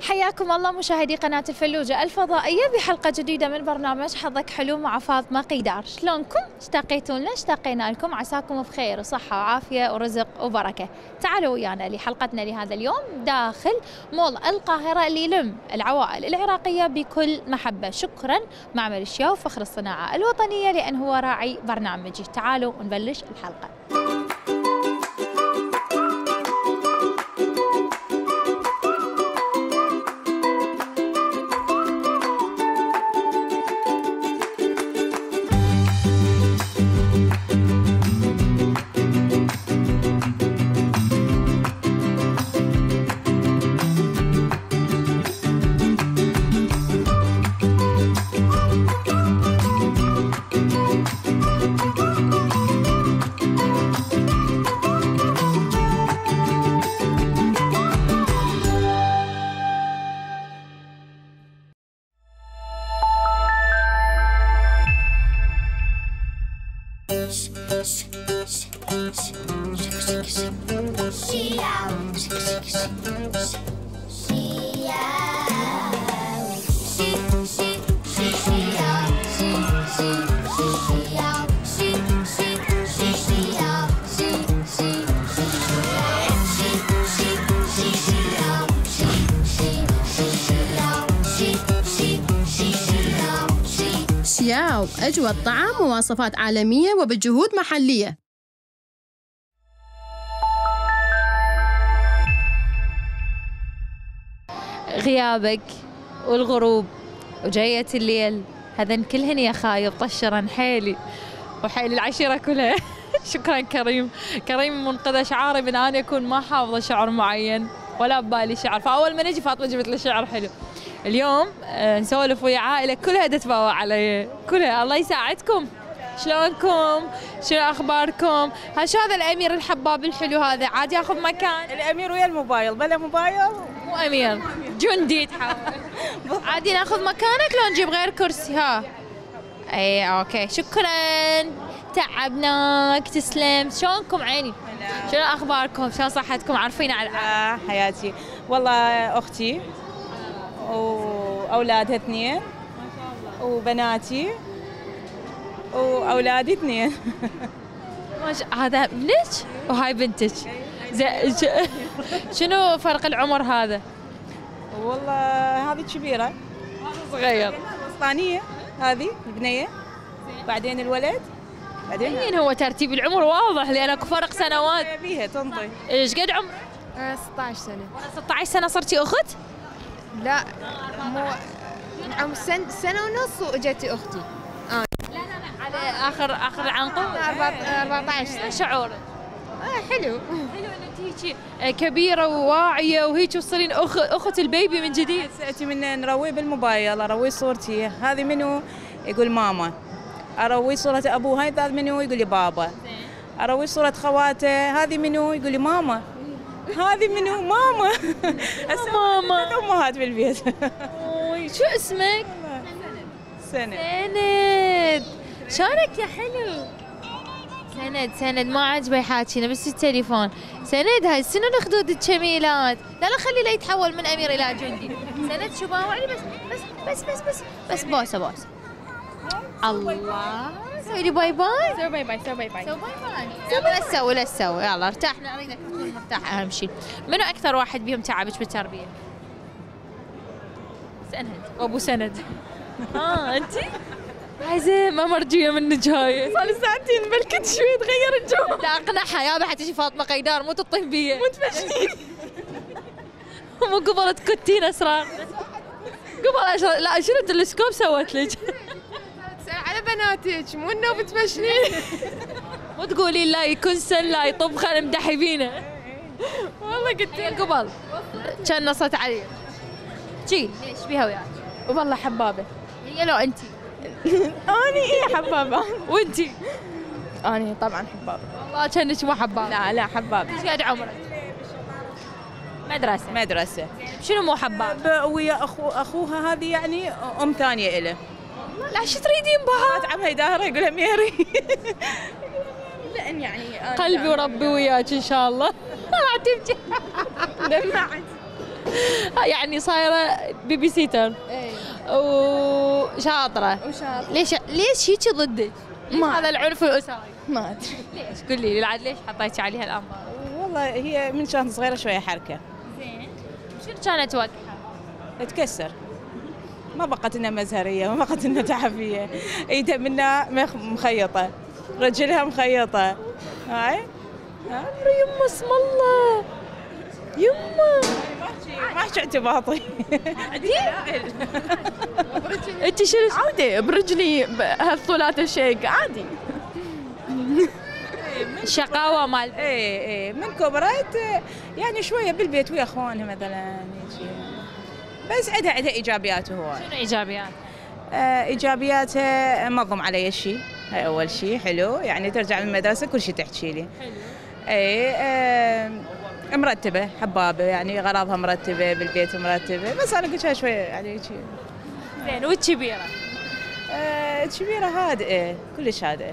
حياكم الله مشاهدي قناة الفلوجة الفضائية بحلقة جديدة من برنامج حظك حلو مع فاطمة قيدار. شلونكم؟ اشتقيتوا لنا؟ اشتقينا لكم، عساكم بخير وصحة وعافية ورزق وبركة. تعالوا ويانا لحلقتنا لهذا اليوم داخل مول القاهرة اللي يلم العوائل العراقية بكل محبة. شكرا معمل الشيا وفخر الصناعة الوطنية لأن هو راعي برنامجي. تعالوا نبلش الحلقة. شياو أجود طعام ومواصفات عالمية وبجهود محلية. غيابك والغروب وجاية الليل هذن كلهن يا خايب طشرن حيلي وحيل العشيرة كلها. شكرا كريم. كريم منقذ شعاري من أن يكون ما حافظة شعر معين ولا ببالي شعر، فأول ما نجي فاطمة جبت لي شعر حلو. اليوم نسولف ويا عائلة كلها تتباوع علي، كلها. الله يساعدكم، شلونكم؟ شنو اخباركم؟ شو هذا الامير الحباب الحلو هذا؟ عاد ياخذ مكان؟ الامير ويا الموبايل، بلا موبايل مو امير، جندي تحاول. عادي ناخذ مكانك لو نجيب غير كرسي؟ ها اي اوكي شكرا، تعبناك. تسلم. شلونكم عيني؟ شنو اخباركم؟ شلون صحتكم؟ عارفين على حياتي والله. اختي واولادها اثنين وبناتي واولادي اثنين. هذا ابنك وهاي بنتك. شنو فرق العمر هذا؟ والله هذه كبيره صغير. الوسطانيه هذه البنيه، بعدين الولد، بعدين هو ترتيب العمر واضح لان اكو فرق سنوات بيها تنطي. ايش قد عمرك؟ 16 سنه. 16 سنه صرتي اخت؟ لا مو عم سنه ونص واجت اختي. على اخر العنقود 14 سنه. شعورك؟ حلو. حلو ان انت هيك كبيره وواعيه وهيك تصيرين اخت البيبي من جديد. سأتي من نرويه بالموبايل، اروي صورتي هذه منو يقول ماما، اروي صوره ابوه هذا منو يقول لي بابا، اروي صوره خواته هذه منو يقول لي ماما، هذه منو ماما. ماما امهات بالبيت. شو اسمك؟ سند. سند. شلونك يا حلو؟ سند ما عجبه يحاكينا بس التليفون. سند هاي شنو الخدود الجميلات؟ لا خلي لا يتحول من امير الى جندي. سند شو باوعني بس بوسه. الله سوي لي باي باي. سوي باي باي. لا تسوي يلا ارتاحنا. اريدك تكون مرتاح اهم شيء. منو اكثر واحد بيهم تعبك بالتربيه؟ سند وابو سند. انت عايزة ما مرجية منك هاي. صار لي ساعتين بلكت شوي تغير الجو. لا اقنعها يابا حتى شي فاطمة قيدار مو تطيح بيه. مو تفشلين. مو قبل تكتين اسرار. قبل لا شنو التلسكوب سوت لك؟ على بناتك مو انه بتفشلين. مو تقولي لا يكون سن لا يطب خل امدحي بينا. والله قلت قبل كان نصت علي. شي ليش بيها وياك؟ والله حبابه. هي لو انت؟ اني حبابه. وانتي؟ اني طبعا حبابه. والله كانك مو حبابه. لا حبابه. ايش قد عمرك؟ مدرسة. شنو مو حبابه؟ ويا اخوها هذه يعني ام ثانيه له. لا شو تريدين بها؟ تعبها يداهرها يقولها ميري. لان يعني قلبي وربي وياك ان شاء الله. راح تبكي. دمعت. يعني صايره بيبي سيتر وشاطره. ليش هيك ضدك؟ ما هذا العنف الاسري؟ ما ادري. ليش؟ قولي لي عاد ليش حطيتي عليها الانظار؟ والله هي من كانت صغيره شويه حركه. زين شنو كانت وقتها؟ تكسر، ما بقت لنا مزهريه، ما بقت لنا تعافيه، ايدها منها مخيطه، رجلها مخيطه. هاي يما اسم الله يما ما احكي اعتباطي. انت شنو عادي برجلي هالطولات الشيك عادي. الشقاوه مال ايه من كبرت يعني شويه بالبيت ويا اخوانها مثلا هيك. بس عندها ايجابيات هو. شنو ايجابيات؟ ايجابياتها منظم علي الشيء، هاي اول شيء حلو، يعني ترجع من المدرسه كل شيء تحكي لي. حلو. مرتبه حبابه، يعني اغراضها مرتبه بالبيت مرتبه، بس انا قلت شويه يعني هيك. زين والكبيره؟ الكبيره هادئه، كلش هادئه.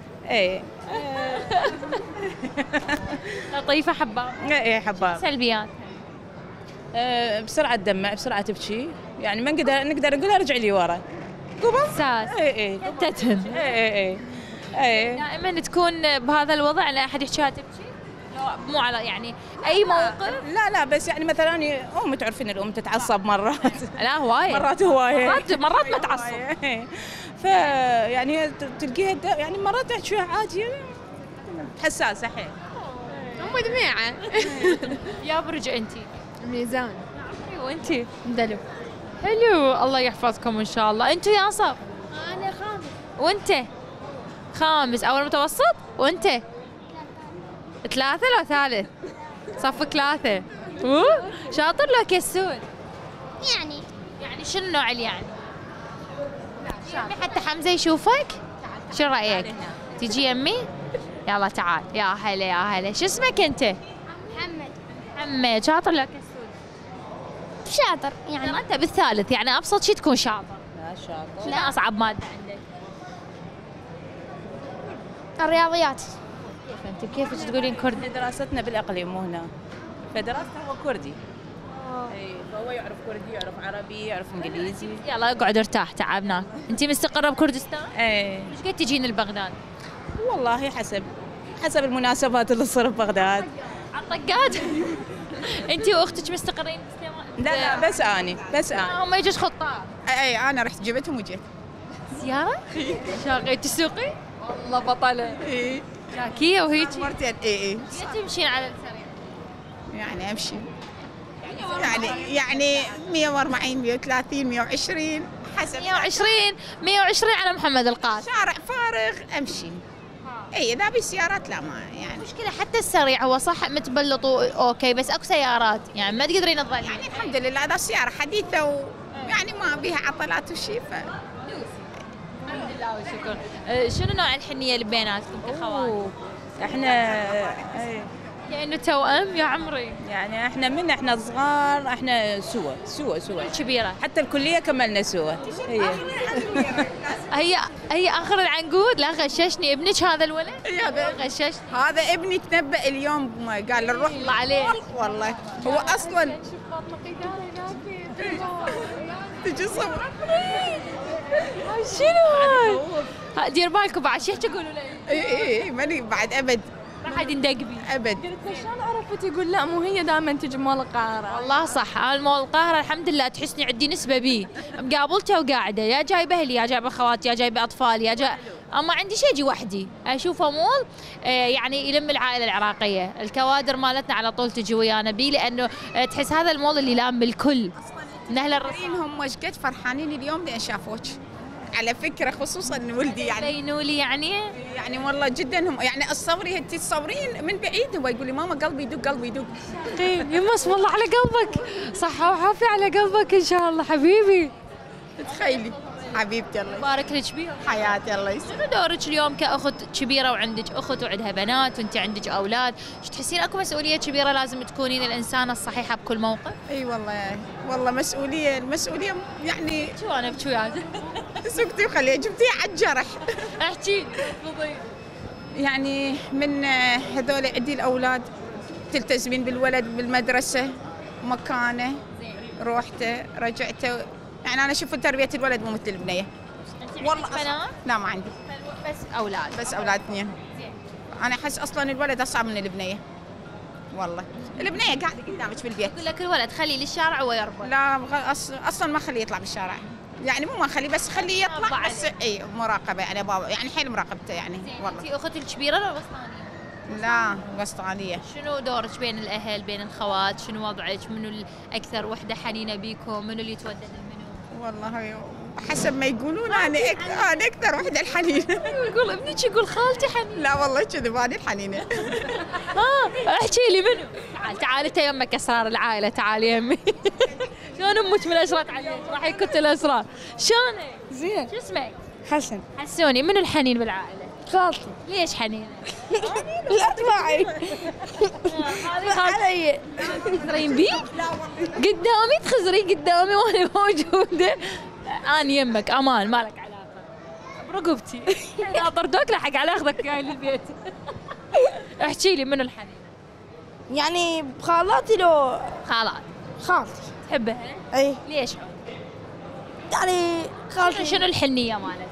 لطيفه حبابه. ايه حباب. سلبيات؟ بسرعه تدمع، بسرعه تبكي، يعني ما نقدر نقولها رجع لي ورا. قبل؟ ساس. ايه تتهم. ايه دائما تكون بهذا الوضع ان احد يحكيها تبكي؟ لو مو على يعني اي موقف؟ لا بس يعني مثلا امي تعرفين الام تتعصب مرات. لا هوايه. مرات هوايه. مرات ما تعصب. فيعني تلقيها يعني مرات تحكي عادي، حساسه حيل. ام دميعه. يا برج انت؟ ميزان. وانت؟ دلو. حلو، الله يحفظكم ان شاء الله. انتوا يا صف؟ أنا خامس. وانت؟ خامس. اول متوسط؟ وانت؟ ثلاثة لو ثالث؟ صفك ثلاثة. شاطر لو كسول؟ يعني شنو نوع يعني؟ يمي حتى حمزة يشوفك؟ شو رأيك؟ تجي يمي؟ يلا تعال. يا هلا يا هلا. شو اسمك انت؟ محمد. شاطر لو كسول؟ شاطر يعني. ترى انت بالثالث، يعني ابسط شيء تكون شاطر. لا شاطر. شنو اصعب مادة عندك؟ الرياضيات. كيف انت تقولين كردي؟ دراستنا بالاقليم مو هنا، فدراسته هو كردي. اي فهو يعرف كردي، يعرف عربي، يعرف انجليزي. يلا اقعد ارتاح، تعبناك. انت مستقره بكردستان؟ ايه. ايش قد تجين لبغداد؟ والله حسب المناسبات اللي تصير ببغداد. على الطقات. انت واختك مستقرين بسليمان؟ لا بس اني هم يجوز خطاب. اي انا رحت جبتهم وجيت. زياره؟ شاقي تسوقي؟ والله بطله. اي شاكيه وهيك؟ مرتين. اي تمشين على السريع؟ يعني امشي يعني 140 130 120 حسب 120 على محمد القاسم. شارع فارغ امشي. اي اذا بسيارات لا ما يعني. المشكله حتى السريع هو صح متبلط اوكي، بس اكو سيارات يعني ما تقدرين تظلين. يعني الحمد لله هذا السياره حديثه ويعني ما بيها عطلات وشي الحمد لله والشكر. شنو نوع الحنيه اللي بيناتكم كخوات؟ احنا كأنه توأم يا عمري. يعني احنا صغار احنا سوا كبيره. حتى الكليه كملنا سوا. هي اخر العنقود. لا غششني ابنك هذا الولد؟ غششني. هذا ابني تنبأ اليوم قال نروح. الله عليه. والله هو اصلا تجي صور. شنو هاي؟ دير بالكم بعد شو تقولوا لي؟ اي ماني بعد ابد ما حد يندق بي ابد. قلت شلون عرفت؟ يقول لا مو هي دائما تجي مال القاهره. والله صح. انا مول القاهره الحمد لله تحسني عندي نسبه بيه، مقابلته وقاعده، يا جايبه اهلي يا جايبه خواتي يا جايبه اطفالي اما عندي شيء اجي وحدي اشوفه مول يعني يلم العائله العراقيه. الكوادر مالتنا على طول تجي ويانا بيه، لانه تحس هذا المول اللي لام الكل من اهل الرصين. هم ايش قد فرحانين اليوم لان شافوك على فكره، خصوصا ولدي يعني بينوا لي يعني والله جدا هم يعني الصوري انت تصورين من بعيد هو يقول لي ماما قلبي يدق قلبي يدق. يما اسم الله على قلبك، صحة وعافية على قلبك ان شاء الله حبيبي. تخيلي حبيبتي الله بارك لك بيهم حياتي الله يسلمك. شنو دورك اليوم كأخت كبيرة وعندك أخت وعندها بنات وأنت عندك أولاد؟ شو تحسين أكو مسؤولية كبيرة لازم تكونين الإنسانة الصحيحة بكل موقف؟ اي والله مسؤولية يعني. شو أنا بشو يعني؟ سكتي وخليها جبتيها على الجرح. احكي يعني من هذول عندي الأولاد تلتزمين بالولد بالمدرسة مكانه، روحته، رجعته. يعني انا اشوف تربيه الولد مو مثل البنيه. والله بنات؟ لا ما عندي، بس اولاد. بس اولاد اثنين. انا احس اصلا الولد اصعب من البنيه. والله البنيه قاعده قدامك بالبيت. يقول لك الولد خليه للشارع ويربى. لا اصلا ما خليه يطلع بالشارع، يعني مو ما خليه، بس خليه يطلع، بس اي مراقبه يعني بابا، يعني حيل مراقبته يعني. والله انت اختك الكبيره ولا الوسطانيه؟ لا وسطانيه. شنو دورك بين الاهل بين الخوات؟ شنو وضعك؟ منو الاكثر وحده حنينه بيكم؟ منو اللي يتودد لمنو؟ والله حسب ما يقولون انا اكثر وحده الحنينه. يقول ابنك يقول خالتي حنينه. لا والله كذب، انا الحنينه. احكي لي منو؟ تعالي انت يمك اسرار العائله، تعالي يمي. شلون امك من الاسرار عليك؟ راح يكت الاسرار. شلونك؟ زين. شو اسمك؟ حسن. حسوني منو الحنين بالعائله؟ خالتي. ليش حنينه؟ لا تباعي. علي. تخزرين بي؟ لا والله قدامي تخزري قدامي وانا موجوده. انا يمك امان مالك علاقه برقبتي. اذا طردوك لحق على اخذك جاي للبيت. احكي لي منو الحنين؟ يعني بخالاتي لو خالات خالتي. تحبها؟ اي. ليش؟ يعني خالتي. شنو الحنيه مالتها؟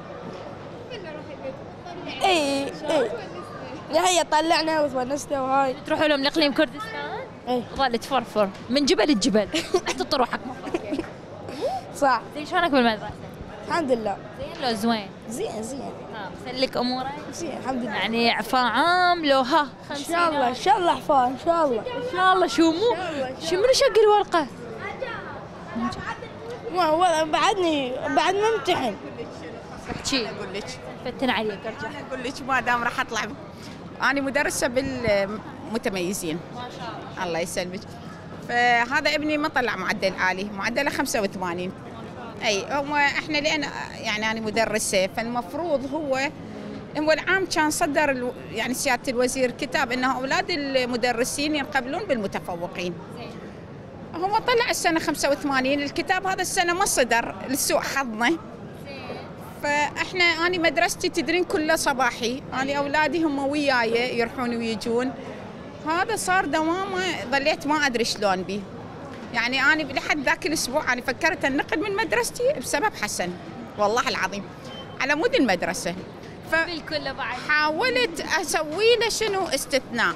اي. هي طلعنا وتونسنا وهاي. تروحوا لهم لاقليم كردستان؟ اي. ظل تفرفر من جبل لجبل. تحط روحك مفرفر. صح. زين شلونك بالمدرسه؟ الحمد لله. زين لو زوين؟ زين. مسلك امورك؟ زين الحمد لله. يعني عفا عام لو ها ان شاء الله ان شاء الله عفان ان شاء الله. ان شاء الله. شو مو؟ شو منو شق الورقه؟ ما بعدني بعد ممتحن. احكي اقول لك فتن عليك ارجع. اقول لك ما دام راح اطلع. انا مدرسه بالمتميزين. ما شاء الله. الله يسلمك. فهذا ابني ما طلع معدل عالي، معدله 85. اي هو احنا لان يعني انا مدرسه، فالمفروض هو العام كان صدر يعني سياده الوزير كتاب انه اولاد المدرسين ينقبلون بالمتفوقين. هو طلع السنه 85، الكتاب هذا السنه ما صدر لسوء حظنا. فاحنا انا مدرستي تدرين كله صباحي، انا اولادي هم وياي يروحون ويجون. هذا صار دوامه، ظليت ما ادري شلون بي. يعني انا لحد ذاك الاسبوع انا فكرت انقل من مدرستي بسبب حسن، والله العظيم على مود المدرسه. بالكل بعد حاولت اسوي له شنو استثناء.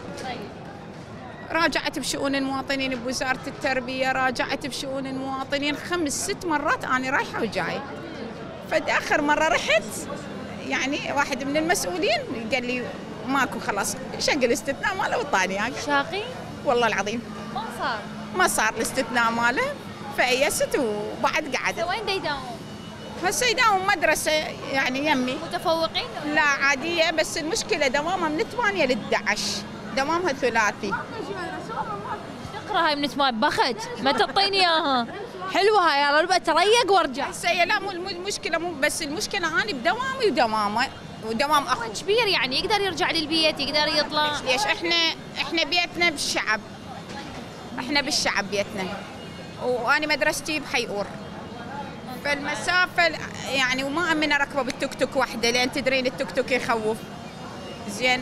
راجعت بشؤون المواطنين بوزاره التربيه، راجعت بشؤون المواطنين 5-6 مرات انا رايحه وجايه. فاخر مره رحت يعني واحد من المسؤولين قال لي ماكو خلاص، شق الاستثناء ماله وطاني يعني. شاقي؟ والله العظيم ما صار الاستثناء ماله، فأيست وبعد قعدت. وين دا يداوم؟ هسه يداوم مدرسه يعني يمي. متفوقين؟ لا عاديه، بس المشكله دوامها من 8 ل 11، دوامها ثلاثي. تقرا هاي من 8 بخت ما تعطيني اياها. حلوه هاي، يلا بقى تريق وارجع. هسه لا مو المشكله، مو بس المشكله انا بدوامي ودوامه ودوام اخوي كبير يعني يقدر يرجع للبيت، يقدر يطلع. ليش احنا بيتنا بالشعب، احنا بالشعب بيتنا، وانا مدرستي بحيور، فالمسافه يعني وما امن اركبه بالتوك توك وحده، لان تدرين التوك توك يخوف. زين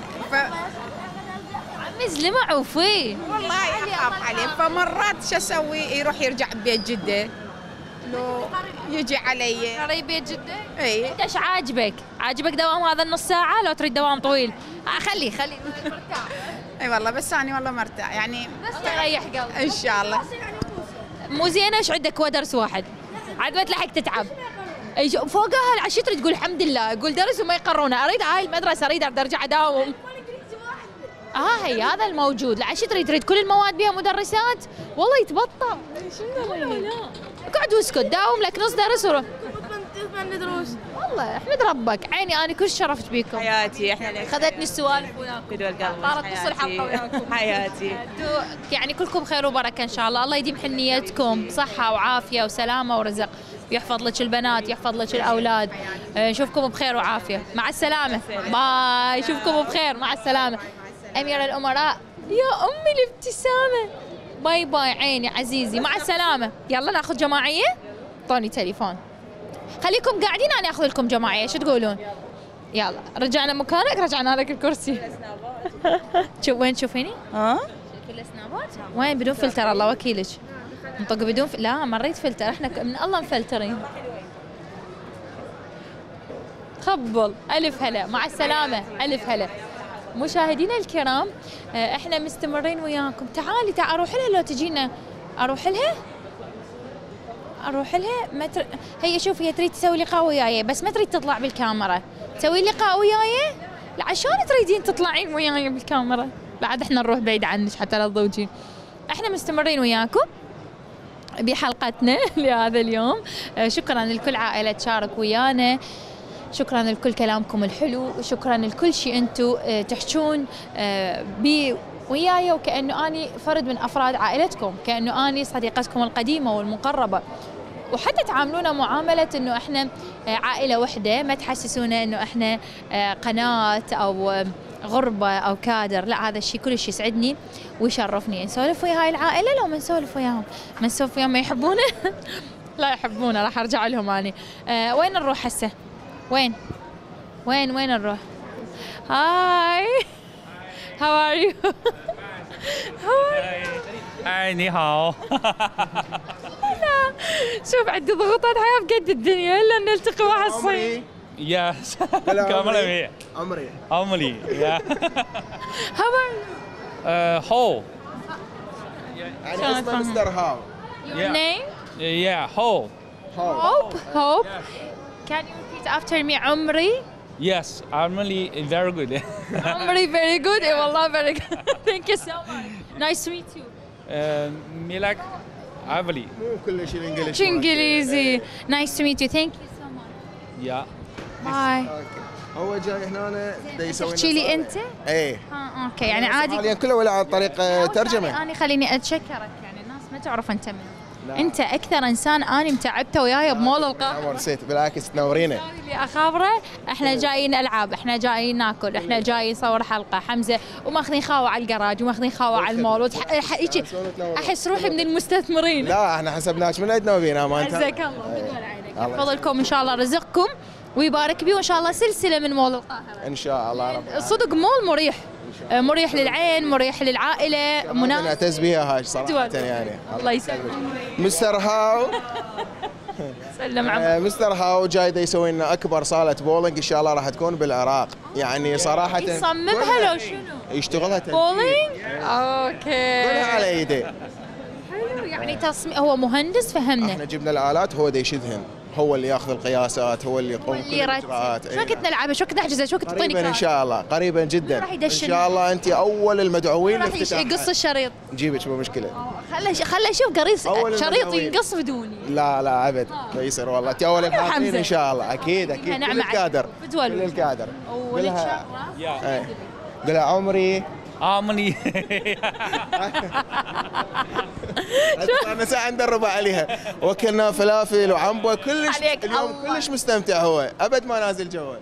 عمي زلمه عوفي والله اخاف عليه. فمرات شو اسوي؟ يروح يرجع ببيت جده، لو يجي علي قريب بيت جده. اي انت ايش عاجبك؟ عاجبك دوام هذا النص ساعه لو تريد دوام طويل؟ خلي اي والله، بس انا والله مرتاح يعني، بس تريح قلبك ان شاء الله. مو زينه ايش عندك ودرس واحد عاد ما تلحق تتعب. فوقها العشي تريد تقول الحمد لله، قول درس وما يقرونه، اريد هاي المدرسه اريد ارجع اداوم. هي هذا الموجود. العشي تريد كل المواد بها مدرسات، والله يتبطل. اقعد واسكت، داوم لك نص درس وروح. دروس. والله احمد ربك، عيني انا كل شرفت بيكم. حياتي احنا خذتني السوالف وياكم، صارت نص الحلقه وياكم. حياتي يعني كلكم خير وبركه ان شاء الله. الله يديم حنيتكم، صحه وعافيه وسلامه ورزق، ويحفظ لك البنات، يحفظ لك الاولاد. نشوفكم بخير وعافيه، مع السلامه. باي، نشوفكم بخير، مع السلامه. امير الامراء، يا امي الابتسامه. باي باي عيني عزيزي، مع السلامه. يلا ناخذ جماعيه. اعطوني تليفون، خليكم قاعدين انا اخذ لكم جماعيه، شو تقولون؟ يلا رجعنا مكانك، رجعنا لك الكرسي. شوف وين تشوفيني؟ ها؟ كل سناب وين بدون فلتر الله وكيلك. نطق بدون لا ما نريد فلتر، احنا من الله مفلترين. خبل الف هلا مع السلامه الف هلا. مشاهدينا الكرام احنا مستمرين وياكم. تعالي اروح لها لو تجينا. اروح لها ما هي شوفي هي تريد تسوي لقاء وياي بس ما تريد تطلع بالكاميرا. تسوي لقاء وياي؟ لا شلون تريدين تطلعين وياي بالكاميرا؟ بعد احنا نروح بعيد عنك حتى لا تضوجين. احنا مستمرين وياكم بحلقتنا لهذا اليوم. شكرا لكل عائله تشارك ويانا، شكرا لكل كلامكم الحلو، وشكرا لكل شيء انتم تحجون بي وياي، وكأنه اني فرد من افراد عائلتكم، كأنه اني صديقتكم القديمه والمقربه، وحتى تعاملونا معامله انه احنا عائله وحده، ما تحسسونا انه احنا قناه او غربه او كادر. لا هذا الشيء كل شيء يسعدني ويشرفني. نسولف ويا هاي العائله لو ما نسولف وياهم؟ ما نسولف وياهم ما يحبونا؟ لا يحبونا، راح ارجع لهم اني. وين نروح هسه؟ وين نروح؟ هاي How are you? هاي ني هاو. شوف عندي ضغوطات حياة بقد الدنيا الا نلتقي واحد صيف. Yes. كاميرا مية. عمري. Yeah. How are you? Ho. يعني اسمه مستر هاو. Your name? Yeah. Ho. Hope. Can you repeat after me? عمري. Yes. عمري very good. عمري very good. إيه والله very good. Thank you so much. Nice to meet you. ميلك عبلي. مو كل شيء الانجليزي. شو انجليزي. Nice to meet you. Thank you so much. Yeah. Bye. هو جاي هنا يسوي تحكي لي انت؟ ايه. اوكي يعني عادي. حاليا كله ولا عن طريق ترجمه؟ انا خليني اتشكرك، يعني الناس ما تعرف انت منو. انت اكثر انسان اني متعبته وياي بمول القاهره. نسيت بالعكس تنورينا. اللي اخابره احنا جايين العاب، احنا جايين ناكل، احنا جايين نصور حلقه حمزه، وماخذين خاوه على الجراج وماخذين خاوه على المول احس روحي من المستثمرين. لا احنا حسبناك من عندنا وبينا ما انت. عزك الله بدون عينك. يحفظ ان شاء الله رزقكم ويبارك بيه، وان شاء الله سلسله من مول القاهره ان شاء الله رب. صدق مول مريح للعين، مريح للعائله، مناسب. نعتز بها هاي صراحه يعني. الله يسلمك. مستر هاو. سلم عمرك. مستر هاو جاي يسوي لنا اكبر صاله بولينج ان شاء الله راح تكون بالعراق، يعني صراحه يصممها لو شنو؟ يشتغلها بولينج؟ اوكي. كلها على ايده. حلو يعني تصميم، هو مهندس فهمنا. احنا جبنا الالات هو دا يشذهن، هو اللي ياخذ القياسات، هو اللي يقوم بكل الاجراءات. شو وقت نلعبه؟ شو وقت نحجزه؟ شو وقت تعطيني قريبا ان شاء الله، قريبا جدا ان شاء الله. انت اول المدعوين راح يقص الشريط. نجيبك مو مشكله. خله يشوف قريص شريط ينقص بدوني. لا ابد ما يصير والله. انت اول الحاضرين ان شاء الله. اكيد كل الكادر كل الكادر. قولها عمري انا ساعه ندرب عليها. وكلنا فلافل وعنبه كلش اليوم كلش مستمتع هو، ابد ما نازل جوه.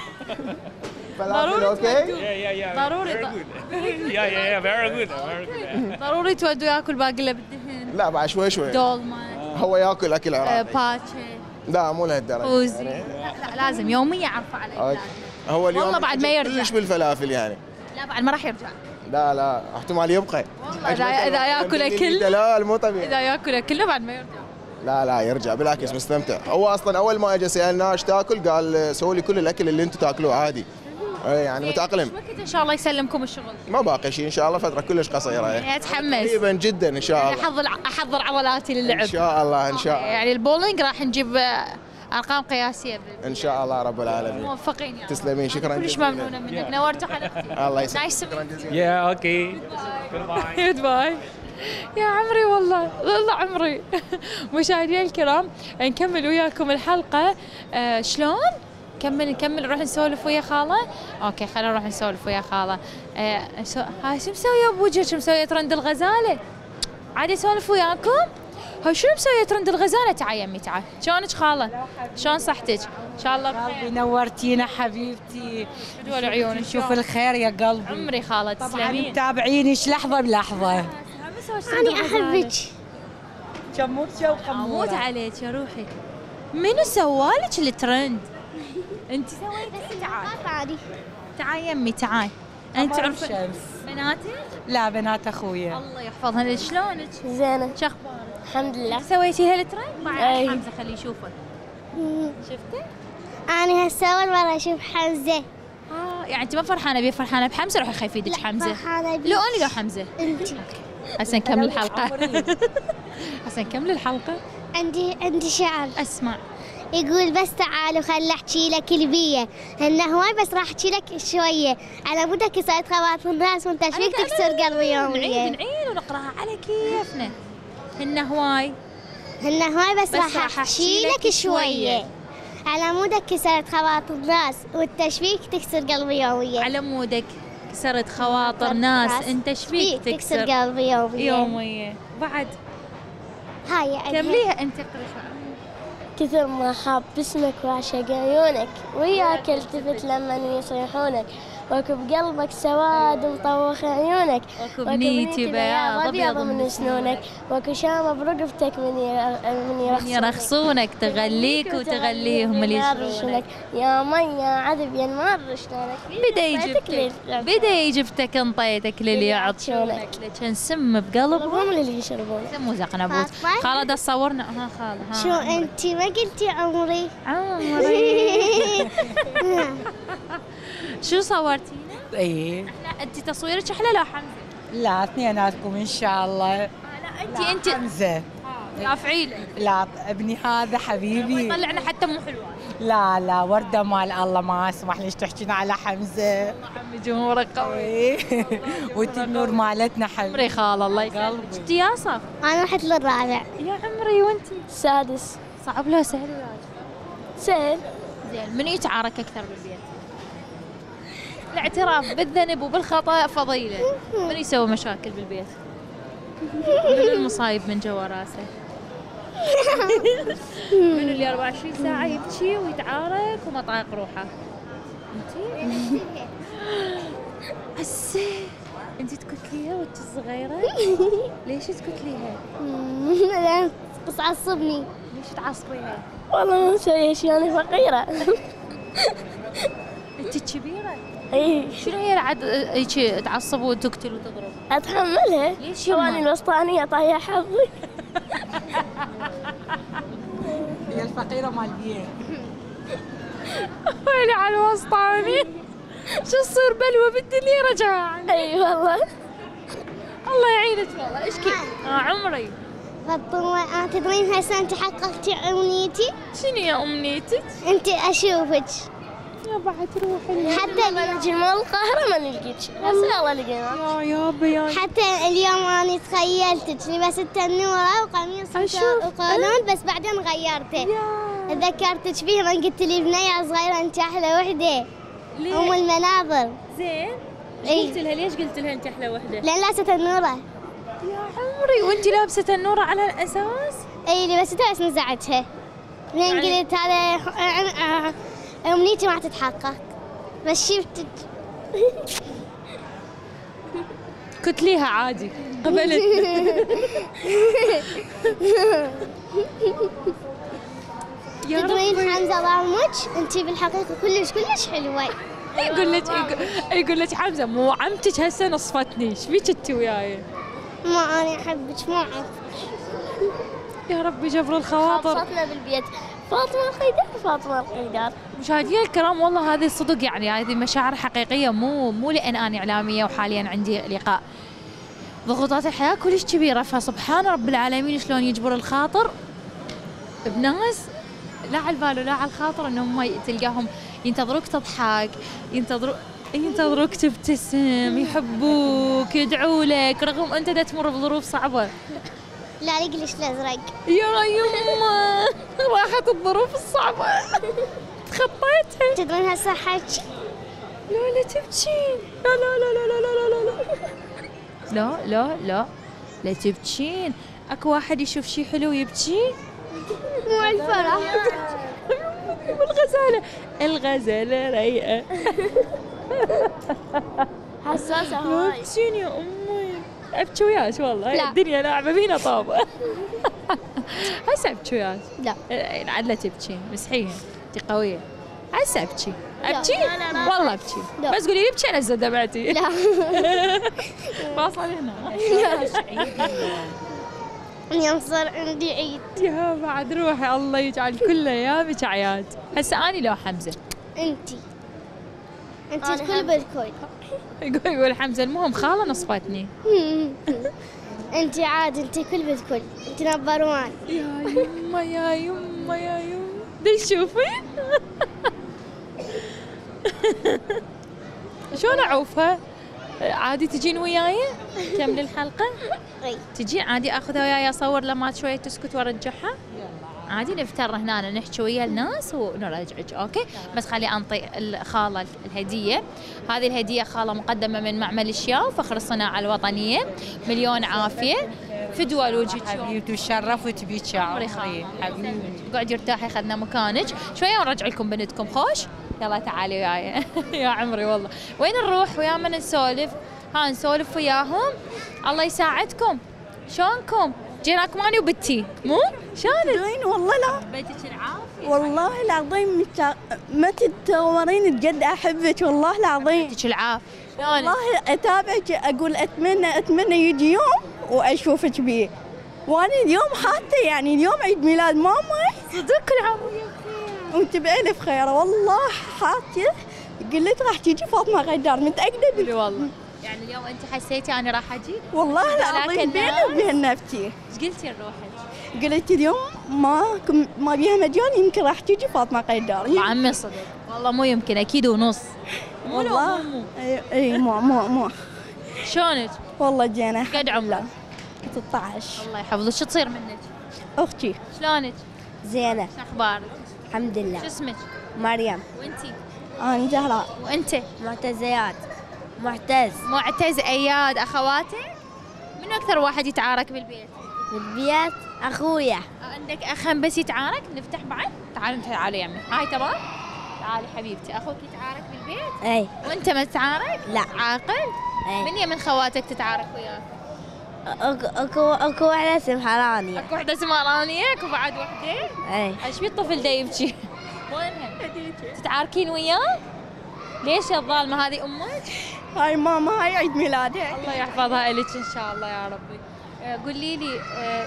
فلافل اوكي؟ ضروري يا very good. ضروري تودوا ياكل باقله بالدهن. لا بعد شوي دولمة. هو ياكل اكل عراقي. باتشي. لا مو لهالدرجه. فوزي. لا لازم يوميا اعرفه على هو اليوم والله بعد ما يرجع كلش بالفلافل يعني. لا بعد ما راح يرجع. لا احتمال يبقى. والله اذا ياكل كله. لا مو طبيعي. اذا ياكل كله بعد ما يرجع. لا يرجع بالعكس مستمتع. هو اصلا اول ما اجى سالناه ايش تاكل؟ قال سووا لي كل الاكل اللي انتم تاكلوه عادي. يعني متاقلم. وقت ان شاء الله يسلمكم الشغل؟ ما باقي شيء ان شاء الله، فتره كلش قصيره. يعني اتحمس قريبا جدا ان شاء الله. احضر عضلاتي للعب ان شاء الله يعني البولينج راح نجيب ارقام قياسيه ان شاء الله رب العالمين. موفقين يعني. تسلمين شكرا كلش ممنونه منك. نورتوا حلقتي. الله يسلمك. شكرا جزيلا. يا اوكي. باي. يا عمري والله عمري. مشاهدينا الكرام نكمل وياكم الحلقه. شلون؟ نكمل نروح نسولف ويا خاله. اوكي خلينا نروح نسولف ويا خاله. هاي شو مسويه بوجهك؟ شو مسويه ترند الغزاله؟ عادي اسولف وياكم؟ هاي شنو مسويه ترند الغزاله؟ تعال يمي تعال. شلونك خاله؟ شلون صحتك؟ ان شاء الله قلبي نورتينا حبيبتي. دول عيونك شوف الخير يا قلبي. عمري خاله تسلمين. طبعا متابعينش لحظه بلحظه. أنا أحبك. شموتشة وقمورة. اموت عليك يا روحي. منو سوالك الترند؟ انت سويتي؟ تعال عادي. تعال يمي تعال. انت قمر تعرفين الشمس. بناتك؟ لا بنات اخويا. الله يحفظهن. شلونك؟ زينة شو اخبارك؟ الحمد لله. سويتي هالترند مع أي. حمزه؟ خليه يشوفه. شفته؟ أنا هسه أول مرة أشوف حمزة. يعني انت ما فرحانه بيه، فرحانه بحمزه؟ روحي خلي يفيدك حمزه. فرحانة بيك. لو انا لو حمزه. أنت. هسه نكمل الحلقه. هسه نكمل الحلقه. عندي شعر اسمع. يقول بس تعال وخل أحكي لك البية إنه هواي بس راح أحكي لك شوية على مودك كسرت خواطر الناس وأنت شفيك تكسر قلبي يوميا. نعيد ونقراها على كيفنا. هن هواي بس راح أحكي لك شوية على مودك كسرت خواطر الناس وأنت شفيك تكسر قلبي يوميا. على مودك كسرت خواطر ناس، انت شفيك تكسر قلبي يوميا. بعد هاي كمليها انت. اقري شوي. كثر ما حاب اسمك وعشق عيونك وياك التفت لما يصيحونك وكو بقلبك سواد ومطوخ عيونك وكو بنيتي بياض ابيض من سنونك وكو شامه برقبتك من يرخصونك تغليك وتغليهم اللي يشرونك. يا مي يا عذب يا نمر شلونك بدا يجبتك انطيتك للي يعطشونك لكن سم بقلبهم هم اللي يشربونك. سمو زقنبوت. خالد صورنا. ها خالد. شو انت ما قلتي عمري؟ شو صورتينا؟ ايه انت تصويرك احلى لو حمزه؟ لا اثنيناتكم ان شاء الله. لا انت حمزه. يا فعيله. لا ابني هذا حبيبي. طلعنا حتى مو حلوه. لا ورده مال الله ما اسمح ليش تحكينا على حمزه. عمي جمهورك قوي. ايه وانت النور مالتنا حبيبي. عمري خال الله يسلمك. انت ياسر؟ انا رحت للرابع. يا عمري. وانت؟ السادس. صعب له سهل ولا سهل؟ زين. من يتعارك اكثر بالبيت؟ الاعتراف بالذنب وبالخطأ فضيلة. من يسوي مشاكل بالبيت؟ من المصايب من جوا راسه؟ من اللي 24 ساعة يبكي ويتعارك وما طايق روحه؟ انتي؟ هسه انتي تكتليها وانت صغيرة؟ ليش تكتليها؟ لا تعصبني. ليش تعصبيها؟ والله ما مسوي شيء انا فقيره. انت كبيرة؟ اي. شنو هي العد هيك تعصب وتقتل وتضرب؟ اتحملها. ليش يما؟ شواني الوسطانيه طايحه حظي. هي الفقيره مال بيت. ويلي على الوسطاني. شو تصير بلوى بالدنيا رجعان. اي والله. الله يعينك والله. ايش كي؟ عمري. فاطمة تدرين هسه انت حققتي امنيتي؟ شنو يا امنيتك؟ انت اشوفك. يا بعد روحي. حتى نجي مال القاهره ما لقيتش بس يلا لقينا. يا حتى اليوم انا تخيلتك لبست النوره وقميص وقانون بس بعدين غيرته. تذكرتك فيه من قلت لي بنيه صغيره انت احلى وحده. ام المناظر. زين. ايش قلت لها؟ ليش قلت لها انت احلى وحده؟ لان لابسه النوره. يا عمري. وانت لابسه النوره على الاساس؟ اي لبستها بس نزعتها. لين يعني قلت هذا امنيتي ما تتحقق بس شفتك. كتليها عادي. قبلت. تدرين حمزه ضامك انت بالحقيقه كلش حلوه. يقول لك حمزه مو عمتك هسه نصفتني. ايش بيك انت وياي؟ ما انا احبك ما اعرف. يا ربي جبر الخواطر. صوتنا بالبيت فاطمه القيدار. مشاهدينا الكرام والله هذه صدق يعني هذه مشاعر حقيقيه مو لان انا اعلاميه وحاليا عندي لقاء. ضغوطات الحياه كلش كبيره فسبحان رب العالمين شلون يجبر الخاطر بناس لا على البال ولا على الخاطر انهم تلقاهم ينتظروك تضحك ينتظروك تبتسم يحبوك يدعوا لك رغم انت دا تمر بظروف صعبه. لا ليش الازرق. يا يما راحت الظروف الصعبه تخطيتها. تدرين هسه حكي. لا تبكين. لا تبكين. اكو واحد يشوف شي حلو يبكي. مو الفرح. الغزاله رايقه. حساسه هواي. لا تبكين يا امي. ابكي وياك والله. لا. الدنيا لاعبه بينا طابه. هسه ابكي وياك. لا. عاد لا تبكين مسحيها. انت قويه. هسه ابكي لا، لا. والله ابكي لا. بس قولي لي ابكي انا دمعتي لا واصل هنا يوم صار عندي عيد. يا بعد روحي الله يجعل كل ايامك اعياد. هسه اني لو حمزه انت الكل بالكل. يقول حمزه المهم خاله نصفتني. انت عاد انت كل بالكل، انت نمبر 1. يا يما يا يما يا يما دي تشوفين شلون اعوفها؟ عادي تجين وياي كمل الحلقه؟ اي تجي عادي اخذها وياي اصور لما شويه تسكت وارجعها؟ عادي نفتر هنا نحكي ويا الناس ونرجعك اوكي؟ بس خلي انطي الخاله الهديه. هذه الهديه خاله مقدمه من معمل الشياو فخر الصناعه الوطنيه. مليون عافيه فدوى لوجهك حبيبتي وتشرف وتبيك يا عمري حبيبتي. قعدي ارتاحي خذنا مكانك شويه ونرجع لكم بنتكم خوش. يلا تعالي وياي يا عمري والله. وين نروح ويا من نسولف؟ ها نسولف وياهم. الله يساعدكم. شلونكم؟ جيناكم اني وبنتي مو؟ شلونك؟ زين والله لا بيتك العافيه والله العظيم ما تتصورين قد احبك والله العظيم. بيتك العافيه. والله اتابعك اقول اتمنى يجي يوم واشوفك بيه. وانا اليوم حتى يعني اليوم عيد ميلاد ماما. صدق كل عام وياك وانت بألف خير والله حتى قلت راح تيجي فاطمه غدار متاكده والله. يعني اليوم انت حسيتي انا راح اجي؟ والله العظيم بيني وبين نفسي. ايش قلتي لروحك؟ قلت اليوم ما بيها مجال يمكن راح تيجي فاطمه غدار. عمي صدق والله مو يمكن اكيد ونص. والله اي مو شلونك؟ والله جينا قد عمرك؟ 16. الله يحفظك. شو تصير منك؟ اختي. شلونك؟ زينة شو اخبارك؟ الحمد شو لله. اسمك؟ مريم. وانتي؟ انا زهراء. وانت؟ معتزيات. معتز. معتز اياد. اخواتك؟ منو اكثر واحد يتعارك بالبيت؟ بالبيت أخويا. عندك اخ بس يتعارك؟ نفتح بعد؟ تعالي يمي. هاي تمام؟ تعالي حبيبتي. اخوك يتعارك بالبيت؟ أي. وانت ما تتعارك؟ لا. عاقل؟ أي. من خواتك تتعارك وياك؟ أكو واحدة اسمها رانيا. اكو وحده اسمها رانيا وبعد وحده؟ أي. ايش بي الطفل دا يبكي؟ وينها؟ تتعاركين وياه؟ ليش يا الظالمه هذه امك؟ هاي ماما هاي عيد ميلادها. الله يحفظها لك ان شاء الله يا ربي. قولي لي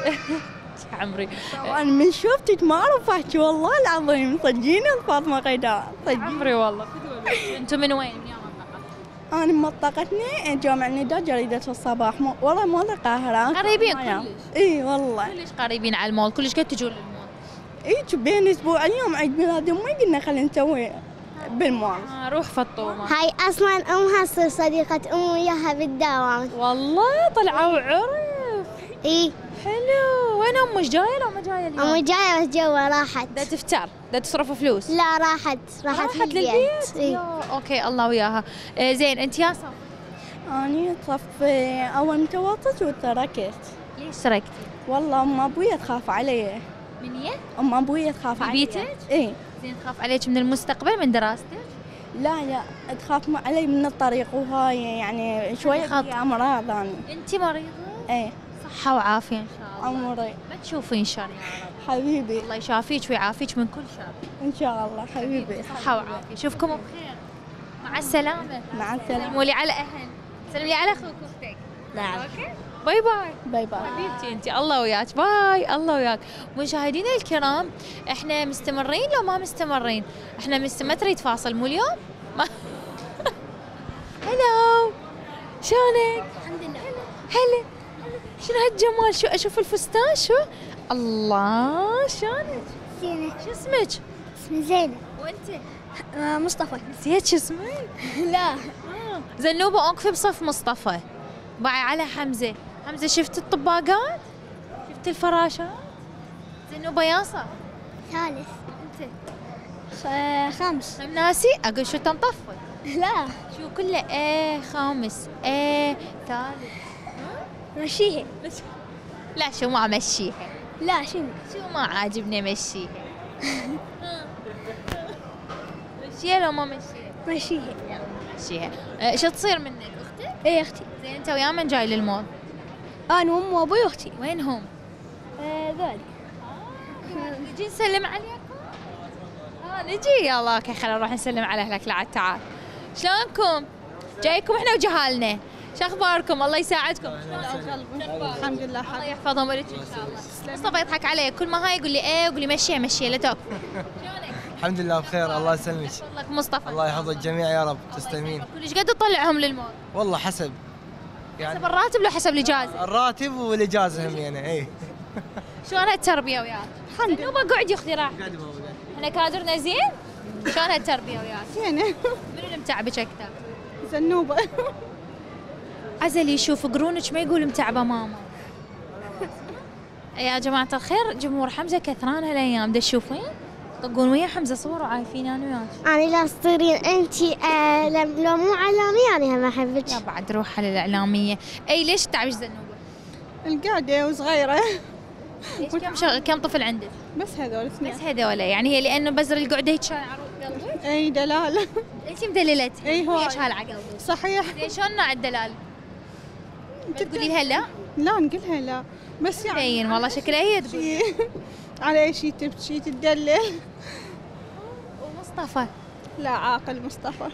عمري انا من شفتك ما اعرف احكي والله العظيم صدقيني فاطمه غدار عمري والله. انتم من وين؟ من يا منطقه؟ انا منطقتنا جامع النداء جريده الصباح والله مال القاهره. قريبين كلش. اي والله كلش قريبين على المول. كلش قد تجون للمول؟ اي بين اسبوع اليوم عيد ميلاد امي قلنا خلينا نسوي بالمول. روح فطومه. هاي اصلا امها تصير صديقة ام وياها بالدوام. والله طلعوا عرف. اي حلو. وين امك؟ جايه لو ما جايه اليوم؟ امي جايه بس جوا راحت. دا تفتر؟ دا تصرف فلوس؟ لا راحت للبيت. إيه؟ اوكي الله وياها. زين انت يا صف؟ اني صف اول متوسط وتركت. ليش تركتي؟ والله ام ابويا تخاف علي. من هي؟ ام ابويا تخاف علي. بيتك؟ اي. زين تخاف عليك من المستقبل من دراستك؟ لا تخاف علي من الطريق وهاي يعني شويه خط. امراض انا. انت مريضه؟ ايه صحه وعافيه ان شاء الله. عمري. ما تشوفين شر يا رب. حبيبي الله يشافيك ويعافيك من كل شر. ان شاء الله حبيبي. صحه وعافيه. اشوفكم بخير. مع السلامه. مع السلامه. سلموا لي على اهل. سلمي لي على اخوك واختك. نعم. اوكي. باي باي. باي باي. حبيبتي انت الله وياك. باي. الله وياك. مشاهدينا الكرام احنا مستمرين لو ما مستمرين؟ احنا ما تريد فاصل مو اليوم؟ هلو شلونك؟ الحمد لله. هلا شنو هالجمال؟ شو اشوف الفستان شو؟ الله شلونك؟ زينة. شو اسمك؟ اسمي زينة. وانت؟ مصطفى. نسيت شو اسمك؟ لا. زنوبة اوقفي بصف مصطفى. باعي على حمزة. حمزة شفت الطباقات؟ شفت الفراشات؟ زنوبة ياسر. ثالث. انت؟ خامس. ناسي؟ اقول شو تنطفي؟ لا. شو كله خامس ثالث. مشيها. لا شو ما امشيها. لا شنو؟ شو ما عاجبني امشيها. مشيها لو ما مشيها؟ مشيها. مشيها. شو تصير منك اختك؟ اي اختي. زين انت ويا من جاي للمول؟ انا وامي وابوي واختي. وينهم؟ ذول. نجي نسلم عليكم. نجي يلا اوكي خلينا نروح نسلم على اهلك لعد تعال. شلونكم؟ جايكم احنا وجهالنا. شو اخباركم؟ الله يساعدكم. الحمد لله. الله يحفظهم لك ان شاء الله. مصطفى يضحك علي كل ما هاي يقول لي ايه ويقول لي مشي لا توقف. شلونك؟ الحمد لله بخير الله يسلمك. يحفظ لك مصطفى. الله يحفظ الجميع يا رب تسلمين. كلش قد تطلعهم للمول؟ والله حسب يعني حسب الراتب لو حسب الاجازه؟ الراتب والاجازه هم يعني اي. شلون هالتربيه وياك؟ الحمد لله. زنوبه قعدي اخذي راحتك. احنا كادرنا زين؟ شلون هالتربيه وياك؟ زينه. منو اللي متعبك اكثر؟ زنوبه. عزل يشوف قرونك ما يقول متعبه ماما. يا جماعه الخير جمهور حمزه كثران هالايام تشوفين؟ طقون ويا حمزه صور وعايفين انا وياك. انا لا تصيرين انت لو مو اعلاميه انا ما احبك. لا بعد روح على الاعلاميه. اي ليش تعبش زنوبه؟ القعده وصغيره. كم طفل عندك؟ بس هذول اثنين. بس هذول يعني هي لانه بزر القعده هيك شايع عروق قلبك؟ اي دلاله. انت مدللتها. اي هو ليش هالعقل؟ صحيح. زين شلون نوع الدلال؟ تقولي لها لا؟ لا نقولها لا بس يعني باين والله شكلها هي تقول. على اي شيء تبكي تدلل. ومصطفى؟ لا عاقل مصطفى.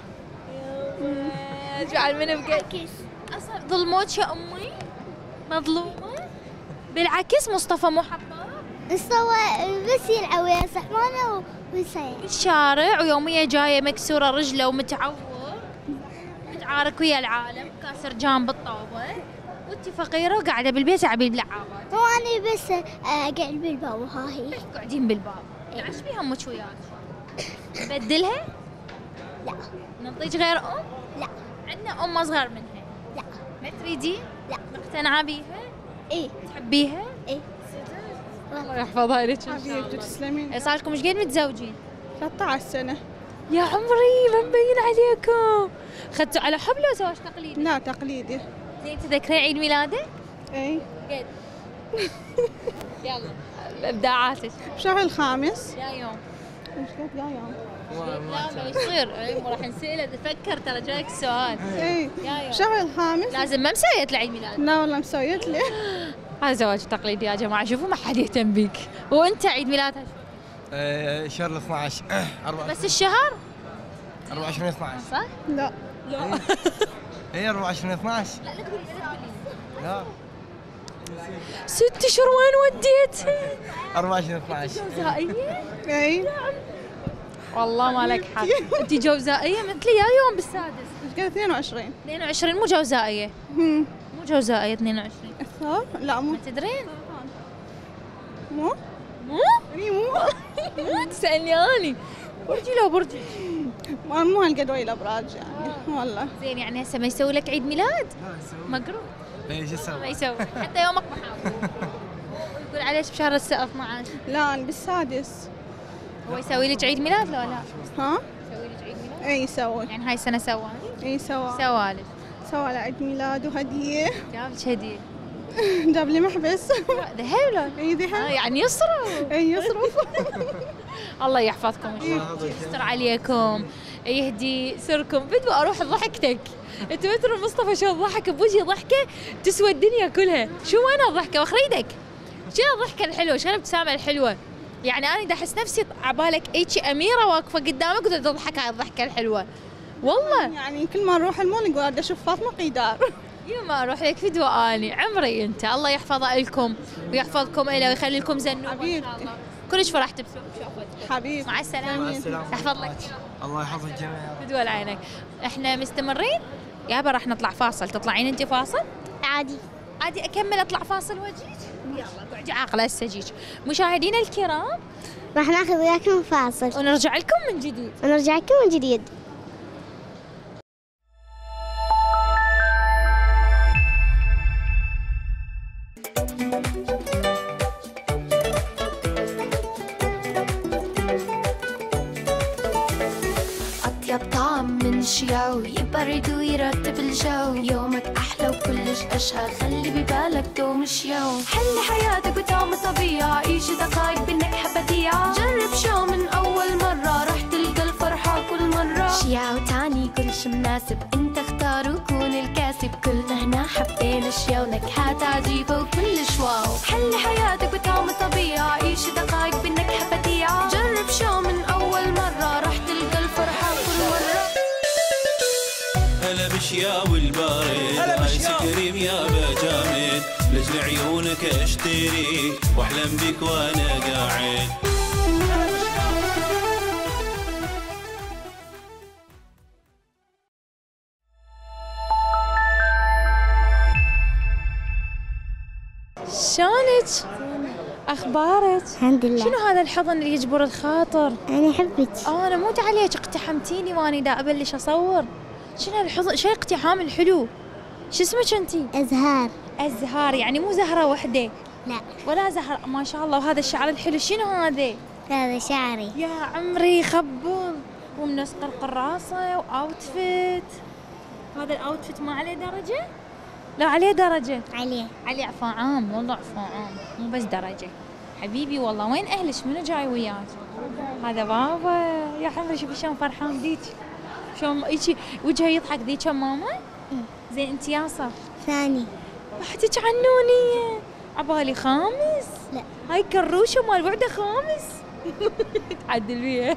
جعل من بقيت اصلا ظلموك يا امي؟ مظلومه؟ بالعكس مصطفى مو حباب؟ مصطفى بس يلعب ويا صحبانه ويسير بالشارع ويوميا جايه مكسوره رجله ومتعور متعارك ويا العالم كاسر جنب الطاوه وانت فقيره وقاعده بالبيت عبي بلعابات. وانا بس اقعد بالباب وهاي قاعدين بالباب. عايش بيها امك وياك؟ نبدلها؟ لا. نعطيك غير ام؟ لا. عندنا ام اصغر منها؟ لا. ما تريدين؟ لا. مقتنعه بيها؟ ايه. تحبيها؟ ايه. الله يحفظها لك ان شاء حبيبتي الله. تسلمين. صار لكم ايش قد متزوجين؟ 13 سنه. يا عمري ما مبين عليكم. اخذتوا على حب لو زواج تقليدي؟ لا تقليدي. زين تذكرين عيد ميلادك؟ اي. قد. يلا ابداعاتك. بشهر الخامس. يا يوم. ايش قد يا يوم؟ لا ما يصير راح نسأله تفكر ترى جايك السؤال. اي. يا يوم. بشهر الخامس. لازم ما مسويت لعيد ميلاد. لا والله مسويت لي. هذا زواج تقليدي يا جماعه شوفوا ما حد يهتم بيك. وانت عيد ميلادها شهر 12 بس الشهر 24 12 صح؟ لا. لا. هي 24 12. لا لا تقولي لا 6 اشهر وين وديت؟ 24 12. جوزائية؟ اي. والله ما لك حق. انت جوزائية مثلي يا يوم بالسادس. ايش قد 22. 22 مو جوزائية. مو جوزائية 22. الثور؟ لا مو. ما تدرين؟ مو؟ مو؟ اي مو. مو تسألني اني. برجي لو برجي. مو هالقد ويا الابراج يعني والله. زين يعني هسه ما يسوي لك عيد ميلاد؟ مقروب. اي شو اسوي؟ ما يسوي حتى يومك محاول. يقول عليش بشهر 12. لا انا بالسادس. هو يسوي لك عيد ميلاد لو لا؟ ها؟ يسوي لك عيد ميلاد؟ اي يسوي. يعني هاي السنة سوى؟ اي سوى. سوى لك. سوى له عيد ميلاد وهدية. جاب لك هدية. جاب لي محبس. ذهب له؟ اي ذهب. يعني يصرف. اي يصرف. الله يحفظكم يستر عليكم يهدي سركم. بدو اروح ضحكتك. انت ما ترى مصطفى شو ضحك بوجهي ضحكه تسوى الدنيا كلها. شو وين الضحكه واخريدك؟ شو الضحكه الحلوه؟ شو الابتسامه الحلوه؟ يعني انا دا احس نفسي عبالك هيك اميره واقفه قدامك وتضحك على الضحكه الحلوه. والله يعني كل ما نروح المول نقول بدي اشوف فاطمه قيدار. يوم ما اروح لك فدوى اني عمري انت. الله يحفظها لكم ويحفظكم الي ويخلي لكم زنوبه ان شاء الله. كلش فرحت بشوفتك. حبيبي مع السلامه. يحفظ لك. الله يحفظ الجميع. فدوى لعينك. احنا مستمرين يابا راح نطلع فاصل. تطلعين انت فاصل؟ عادي. عادي اكمل اطلع فاصل واجيك؟ يلا قعدي عاقله هسه جيك. مشاهدينا الكرام راح ناخذ وياكم فاصل ونرجع لكم من جديد. ونرجع لكم من جديد. أطيب طعم من شياو يبرد ويرتب الجو. يومك أحلى وكلش أشهى خلي ببالك دوم الشياو. حلي حياتك وطعم طبيعة عيش دقايق بالنكهة بديعة. جرب شو من أول مرة رح تلقى الفرحة كل مرة. شياو تاني كلش مناسب انت اختار وكون الكاسب. كلنا هنا حبينا شياو نكهات عجيبة وكلش واو. حلي حياتك وطعم طبيعة عيش دقايق بالنكهة بديعة. جرب شو من أول مرة بشيا والبارد ايس كريم يا بجامد لجل عيونك اشتري واحلم بك وانا قاعد. شلونك؟ اخبارك؟ الحمد لله. شنو هذا الحضن اللي يجبر الخاطر؟ انا احبك. انا موت عليك، اقتحمتيني واني دا ابلش اصور. شنو الحضن؟ شي اقتحام الحلو. شو اسمك انتي؟ ازهار. ازهار، يعني مو زهره وحده؟ لا. ولا زهر، ما شاء الله. وهذا الشعر الحلو شنو هذا؟ هذا شعري. يا عمري خبل، ومنسق القراصه واوتفيت. هذا الاوتفيت ما عليه درجه؟ لا عليه درجه. عليه عفا عام، والله عفا عام، مو بس درجه. حبيبي والله، وين اهلك؟ منو جاي وياك؟ هذا بابا. يا عمري شوفي شلون فرحان ذيك، شلون هيجي وجهه يضحك. ذيك ماما؟ زين انت ياسر؟ ثاني. وحدك عنونيه. عبالي خامس؟ لا. هاي كروشه مال وعده خامس. تعدل بيها.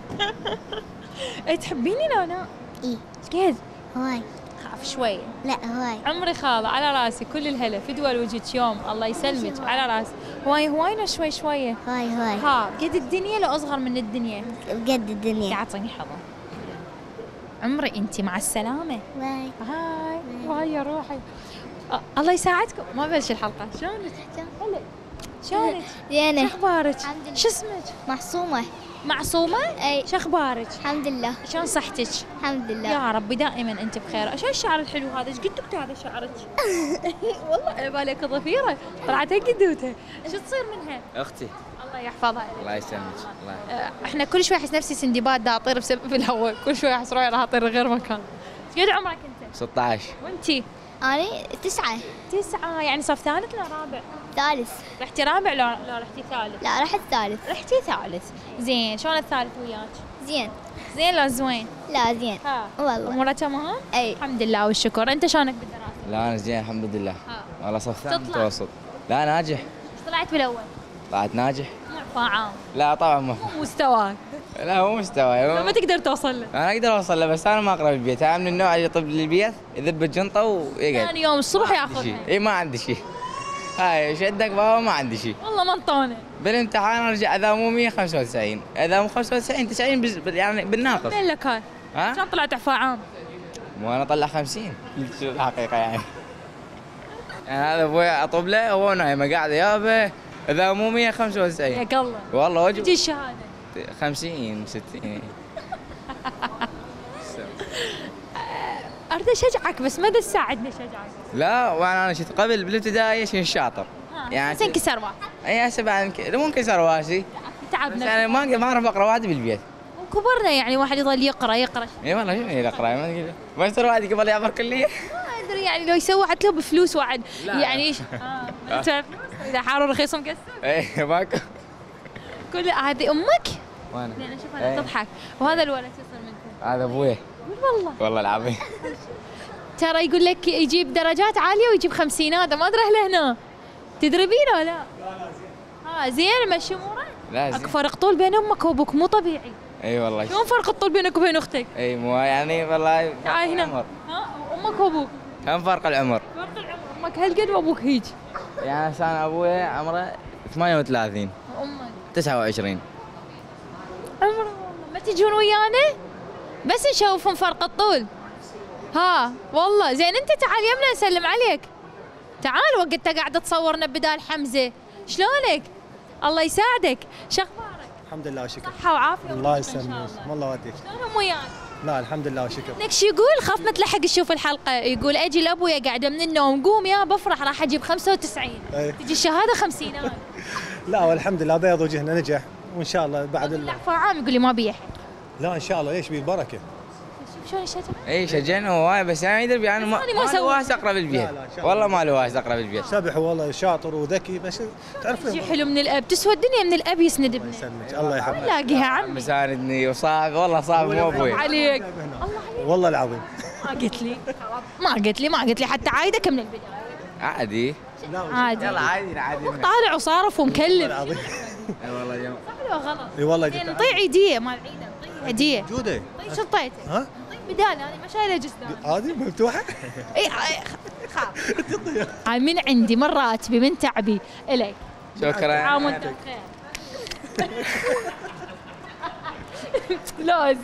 اي تحبيني لو لا؟ اي. ايش قد؟ هواي. خاف شوي. لا هواي. عمري خاله على راسي، كل الهلا فدوى لوجهك يوم، الله يسلمك على راسي. هواي شوي شويه. هواي. ها قد الدنيا لو اصغر من الدنيا؟ بقد الدنيا. يعطيني حضن. عمري انت مع السلامه. باي. هاي يا روحي. الله يساعدكم. ما بلش الحلقه. شلونك؟ شلونك؟ زينة. شو اخبارك؟ شو اسمك؟ محصومة. معصومة؟ اي. شو اخبارك؟ الحمد لله. شلون صحتك؟ الحمد لله. يا ربي دائما انت بخير. شو الشعر الحلو هذا؟ ايش قد دكتور هذا شعرك؟ والله على بالك ضفيره طلعت هيك قدوته. شو تصير منها؟ اختي. الله يحفظها. الله يسلمك. الله. احنا كل شوي احس نفسي سندباد دا اطير بسبب الهواء، كل شوي احس روحي راح اطير غير مكان. ايش قد عمرك انت؟ 16. وانتي؟ أنا 9. 9 يعني صف ثالث ولا رابع؟ ثالث. رحتي رابع لو رحتي ثالث؟ لا رحت ثالث. رحتي ثالث. زين، شلون الثالث وياك؟ زين. زين لو زوين؟ لا زين. والله. اموره تمام؟ اي. الحمد لله والشكر. انت شلونك بالدراسه؟ لا انا زين الحمد لله. والله صف ثاني متوسط. لا ناجح. ايش طلعت بالاول؟ طلعت ناجح. مو عام. لا طبعا مو مستواك. لا مو مستواي. ما تقدر توصل له. انا اقدر اوصل له بس انا ما اقرب البيت، انا من النوع اللي يطب للبيت يذب الجنطه ويقعد. ثاني يوم الصبح ياخذها. اي ما عندي شيء. هاي شدك بابا ما عندي شيء. والله منطونه. بالامتحان ارجع اذا مو 195، اذا مو 95 90 يعني بالناقص. من لك هاي؟ ها؟ شلون طلعت عفا عام؟ مو انا اطلع 50 الحقيقه يعني. هذا ابوي اطب له هو نايمه قاعده يابا اذا مو 195. يا الله. والله وجه. تجي الشهاده 50 60. اريد اشجعك بس ماذا تساعدني اشجعك؟ لا وانا شفت قبل بالابتدائي شنو شاطر. يعني انكسر واحد. اي هسه بعد مو انكسر واسي. تعبنا. يعني ما اعرف اقرا واحد بالبيت. وكبرنا يعني واحد يظل يقرا. اي والله شنو يقرا ما يصير واحد قبل يعبر كليه. ما ادري يعني لو يسوي حتى لو بفلوس واحد يعني ايش؟ تعرف اذا حار رخيص مكسر. اي ماكو. كل هذه امك؟ وانا. يعني اشوف انا تضحك. وهذا الولد شو يصير منكم؟ هذا ابوي. والله. والله العظيم. ترى يقول لك يجيب درجات عاليه ويجيب خمسينات، ما ادري اهله هنا. تدربينه ولا لا؟ زين مشي اموره؟ لا زين. اكو فرق طول بين امك وابوك مو طبيعي. اي والله. شلون فرق الطول بينك وبين اختك؟ اي مو يعني والله. تعال هنا. امك وابوك؟ كم فرق العمر؟ فرق العمر امك هالقد وابوك هيج. يعني انا ابوي عمره 38. وامك 29. عمره ما تجون ويانا؟ بس نشوفهم فرق الطول. والله زين انت تعال يمنا نسلم عليك. تعال وقت قاعده تصورنا بدال حمزه. شلونك؟ الله يساعدك. شو اخبارك؟ الحمد لله وشكر. صحه وعافيه. الله يسلمك. والله وديك. شلونهم وياك؟ لا الحمد لله وشكر. لك شو يقول؟ خاف ما تلحق تشوف الحلقه. يقول اجي لابويا قاعده من النوم قوم يا بفرح راح اجيب 95. تجي الشهاده 50. لا والحمد لله بيض وجهنا نجح وان شاء الله بعد العفو عام يقول لي ما بيح. لا ان شاء الله ليش بالبركه. شلون يشجع؟ اي شجعنا هواي بس انا يدري يعني ما له واسع اقرب البيت. والله ما له واسع اقرب البيت. سبح والله شاطر وذكي بس تعرف حلو من الاب، تسوى الدنيا من الاب يسند ابنه. الله يحفظك. لاقيها عمي مساندني وصاحبي والله صاحبي مو ابوي. عليك. والله العظيم. ما قلت لي حتى عايدك من البدايه. عادي. عادي. يلا عادي. طالع وصارف ومكلف. اي والله يوم. صح ولا غلط؟ اي والله نطيع هديه مال عيد، نطيع هديه. جوده. شو طيته؟ ها؟ بدال انا ما شايله جسدان. هذه مفتوحه؟ اي خاف. هاي من عندي من راتبي من تعبي اليك. شكرا. عام وانت بخير. لوز.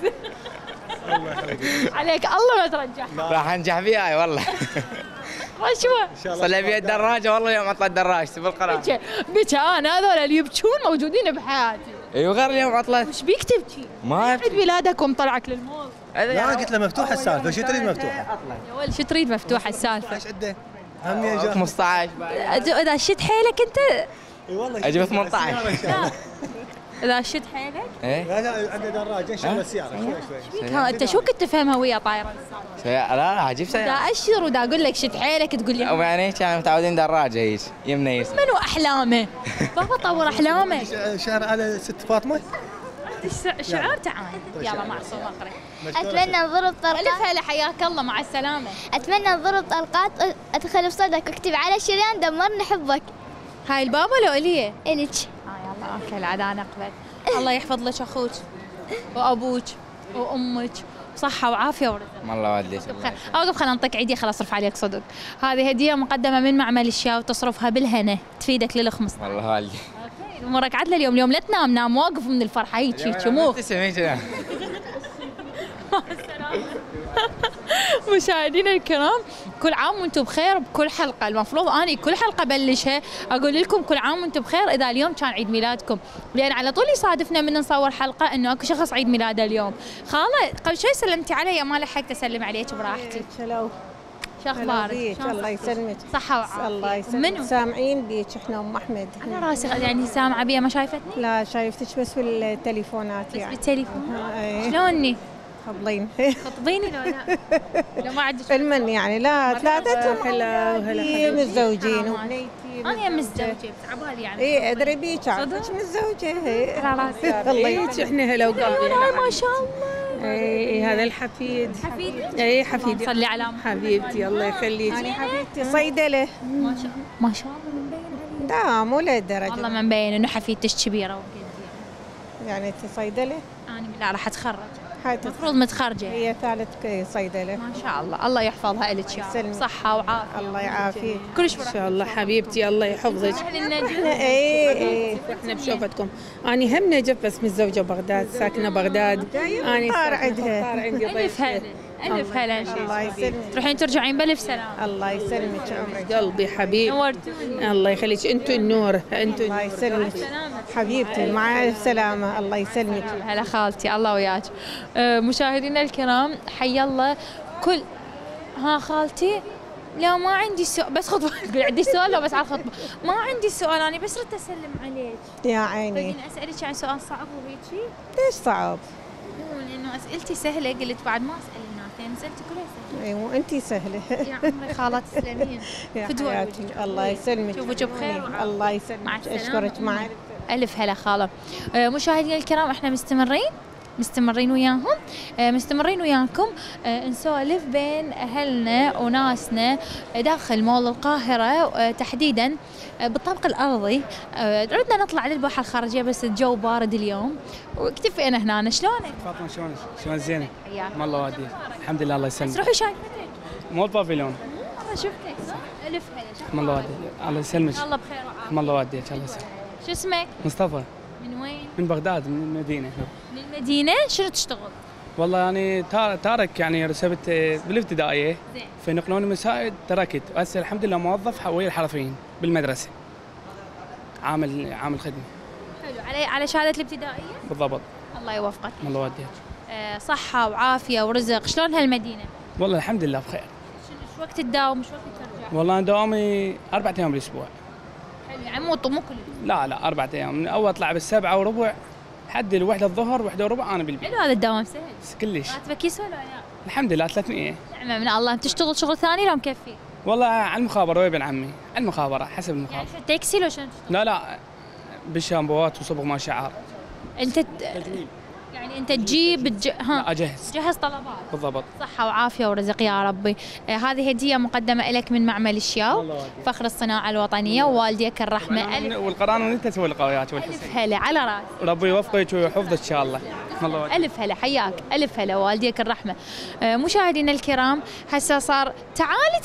عليك الله ما ترجع. راح انجح فيها والله. رشوه. صلي بي الدراجه والله يوم عطلت دراجتي بالقرار. بكى انا هذول اللي يبكون موجودين بحياتي. ايوه غير اليوم عطلت. وش بيك تبكي؟ ما عيد ميلادكم طلعك للمول. لا قلت له مفتوحه السالفه، شو تريد مفتوحه؟ يا ولد شو تريد مفتوحه السالفه؟ ايش عده؟ هم يا جماعه 15 اذا شد حيلك انت. اي والله اجيب 18. اذا شد حيلك؟ ايه لا عنده دراجه ان شاء الله السياره شوي شوي. انت شو كنت تفهمها ويا طايره؟ لا اجيب سياره. دا اشر ودا اقول لك شد حيلك تقول لي. او يعني كانوا متعودين دراجه هيك يمنا يسار. منو احلامه؟ بابا طور احلامك. شعر على ست فاطمه؟ شعار تعال يلا معصوم اقرا. اتمنى انضرب طلقات. الف هلا حياك الله مع السلامه. اتمنى انضرب طلقات ادخل بصدرك واكتب على الشريان دمرني حبك. هاي البابا لو اليه؟ الك. يلا اوكي العاد انا اقبل. الله يحفظ لك اخوك وابوك وامك صحه وعافيه ورزق. والله والديك. اوقف خلينا نعطيك عيديه خلاص ارفع عليك صدق. هذه هديه مقدمه من معمل الشيا وتصرفها بالهنا تفيدك للخمس. والله والدي. امورك عدله اليوم لا تنام نام واقف من الفرحه هيك شموخ. مشاهدينا الكرام كل عام وانتم بخير بكل حلقه. المفروض اني كل حلقه بلشها اقول لكم كل عام وانتم بخير اذا اليوم كان عيد ميلادكم، لان على طول يصادفنا من نصور حلقه انه اكو شخص عيد ميلاده اليوم. خاله قبل شوي سلمتي علي ما لحقت اسلم عليك براحتي. شلو شو اخبارك؟ الله يسلمك. صحه وعافيه. الله يسلمك. منو؟ سامعين بيك احنا ام احمد. انا راسي يعني سامعه بيها ما شايفتني؟ لا شايفتك بس بالتليفونات بس يعني. بالتليفون؟ شلوني؟ خطبين. خطبيني لو لا؟ لو ما عندك المن يعني لا ثلاثتهم هلا متزوجين وبنيتي. انا متزوجه بس عبالي يعني. اي ادري بيك عادك متزوجه. على راسي. الله يجزيك. احنا هلا وقلبي. ما شاء الله. اي هذا الحفيد. حفيدك؟ اي حفيدي. صلي على حبيبتي الله يخليك. انا حبيبتي صيدله. ما شاء الله ما شاء الله مبين. لا مو لهالدرجه. والله ما مبين انه حفيدتك كبيره وقد يعني انت صيدله؟ انا لا راح اتخرج. المفروض متخرجه. هي ثالث صيدله. ما شاء الله الله يحفظها لك يا صحه وعافيه. الله يعافيك. كل شيء ان شاء الله حبيبتي الله يحفظك. اي احنا بشوفتكم. انا هم نجف بس متزوجه بغداد ساكنه بغداد. انا صار عندها. الف هلا الف هلا. الله يسلمك. تروحين ترجعين بالف سلام. الله يسلمك عمرك قلبي حبيبي. نورتوني. الله يخليك انتوا النور انتوا. الله يسلمك حبيبتي مع السلامه. الله يسلمك. هلا خالتي الله وياك. مشاهدينا الكرام حي الله كل خالتي. لا ما عندي سؤال بس خطبه. تقول عندي سؤال لو بس على الخطبه. ما عندي سؤال انا بس ردت اسلم عليك. يا عيني. اسالك عن سؤال صعب وهيجي؟ ليش صعب؟ لانه اسئلتي سهله قلت بعد ما اسال الناس يعني اسئلتي كلها سهله. ايوه انت سهله. يا عمري خالات تسلمين. فدوى حياتك الله يسلمك. شوفك بخير. الله يسلمك. اشكرك معك. الف هلا خاله. مشاهدينا الكرام احنا مستمرين وياهم مستمرين وياكم نسولف بين اهلنا وناسنا داخل مول القاهره تحديدا بالطابق الارضي. عدنا نطلع للباحه الخارجيه بس الجو بارد اليوم واكتفينا هنا. شلونك؟ فاطمه شلونك زينه؟ والله وادي الحمد لله الله يسلمك. روحي شايفتك مول بافيلون. والله شفتك الف هلا. والله وادي الله يسلمك. الله بخير وعافيه. والله واديك الله يسلمك. شو اسمك؟ مصطفى. من وين؟ من بغداد من المدينه. من المدينه؟ شنو تشتغل؟ والله يعني تارك يعني رسبت بالابتدائيه فنقلوني مساعد تركت وهسه الحمد لله موظف ويا الحرفيين بالمدرسه. عامل خدمه. حلو على شهاده الابتدائيه؟ بالضبط. الله يوفقك. الله يوديك. صحه وعافيه ورزق. شلون هالمدينه؟ والله الحمد لله بخير. شو وقت تداوم شو وقت ترجع؟ والله انا دوامي 4 ايام بالاسبوع. حلو يعني مو كل لا 4 ايام من اول اطلع بال7:15 لحد الوحده الظهر 1:15 انا بالبيت. حلو هذا الدوام سهل. كلش. راتبك يسوى ولا لا؟ الحمد لله 300. نعمه من الله. تشتغل شغل ثاني لو مكفي؟ والله على المخابره ويا ابن عمي على المخابره حسب المخابره. يعني تاكسي لو شنو؟ لا بالشامبوات وصبغ ما شعر. انت يعني انت تجيب لا اجهز جهز طلبات بالضبط. صحة وعافية ورزق يا ربي. هذه هدية مقدمة لك من معمل الشياو فخر الصناعة الوطنية ووالديك الرحمة. والقران وانت تسوي القويات ألف هلا على راس. ربي يوفقك ويحفظك ان شاء الله. الله ألف هلا حياك ألف هلا والديك الرحمة. مشاهدينا الكرام هسه صار تعالي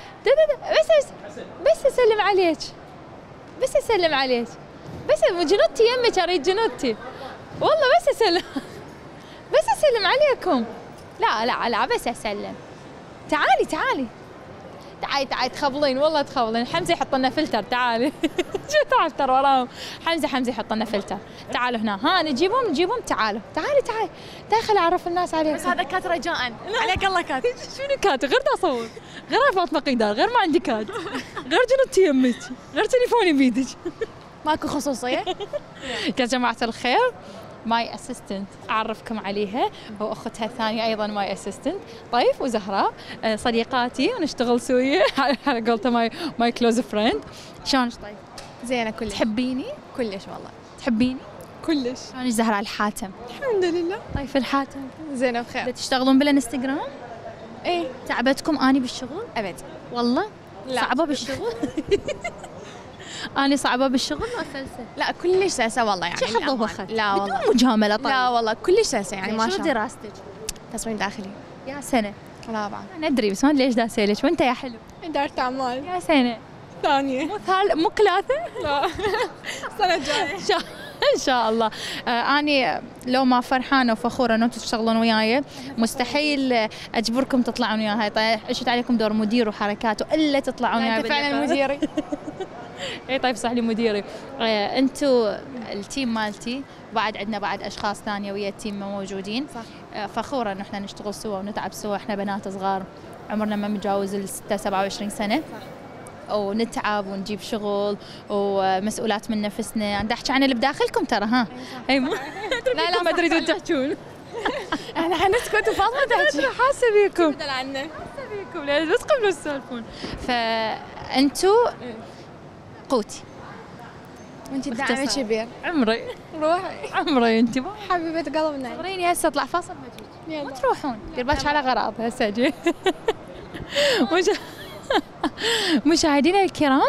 بس أسلم عليك بس أسلم عليك بس جنوتي يمك أريد جنوتي والله بس أسلم عليكم. لا بس أسلم. تعالي تخبلين والله تخبلين. حمزة يحط لنا فلتر تعالي شو فلتر وراهم. حمزة يحط لنا فلتر. تعالوا هنا ها نجيبهم تعالي داخل أعرف الناس عليك. بس هذا كات رجاء عليك الله كات. شنو كات غير تصور غير فاطمة قيدار غير ما عندي كات غير جنوتي يمك غير تليفوني بيدك ماكو خصوصية. يا جماعة الخير ماي اسيستنت اعرفكم عليها واختها الثانيه ايضا ماي اسيستنت طيف وزهراء صديقاتي ونشتغل سويه على قولته ماي كلوز فريند. شلونك طيف؟ زينه كلش. تحبيني؟ كلش والله. تحبيني؟ كلش. شلونك زهراء الحاتم؟ الحمد لله. طيف الحاتم زينه بخير. تشتغلون بالانستغرام؟ ايه. تعبتكم اني بالشغل؟ ابد والله؟ لا. صعبه بالشغل؟ أنا صعبة بالشغل ولا سلسة؟ لا كلش سلسة والله يعني. شو حظ وخت؟ لا والله. بدون مجاملة طيب. لا والله كلش سلسة يعني ما شاء الله. شو دراستك؟ تصميم داخلي. يا سنة؟ لا بعد. أنا أدري بس ما أدري ليش داسة لك وأنت يا حلو؟ إدارة أعمال. يا سنة؟ ثانية. مو ثلاثة؟ لا السنة الجاية. إن شاء الله. أنا لو ما فرحانة وفخورة أنتم تشتغلون وياي مستحيل أجبركم تطلعون وياي. طيب عشت عليكم دور مدير وحركات وإلا تطلعون وياي. أنت فعلا مديري. اي طيب صح لي مديري. انتم التيم مالتي وبعد عندنا بعد اشخاص ثانيه ويا التيم موجودين. صح. فخوره انه احنا نشتغل سوا ونتعب سوا. احنا بنات صغار عمرنا ما متجاوز ال 27 سنه. صح. ونتعب ونجيب شغل ومسؤولات من نفسنا. عندي احكي عن اللي بداخلكم ترى ها. اي لا ما تريدون تحجون. احنا حنسكت وفاطمه تحكي. حاسه بيكم. بدل عنا. حاسه بيكم بس قبلوا تسولفون. فانتم قوتي وانت الدعم كبير. عمري روحي عمري انت حبيبه قلبنا. صبريني هسه اطلع فاصل بجيك. مو تروحون دير بالك على غراض هسه اجي. مشاهدينا الكرام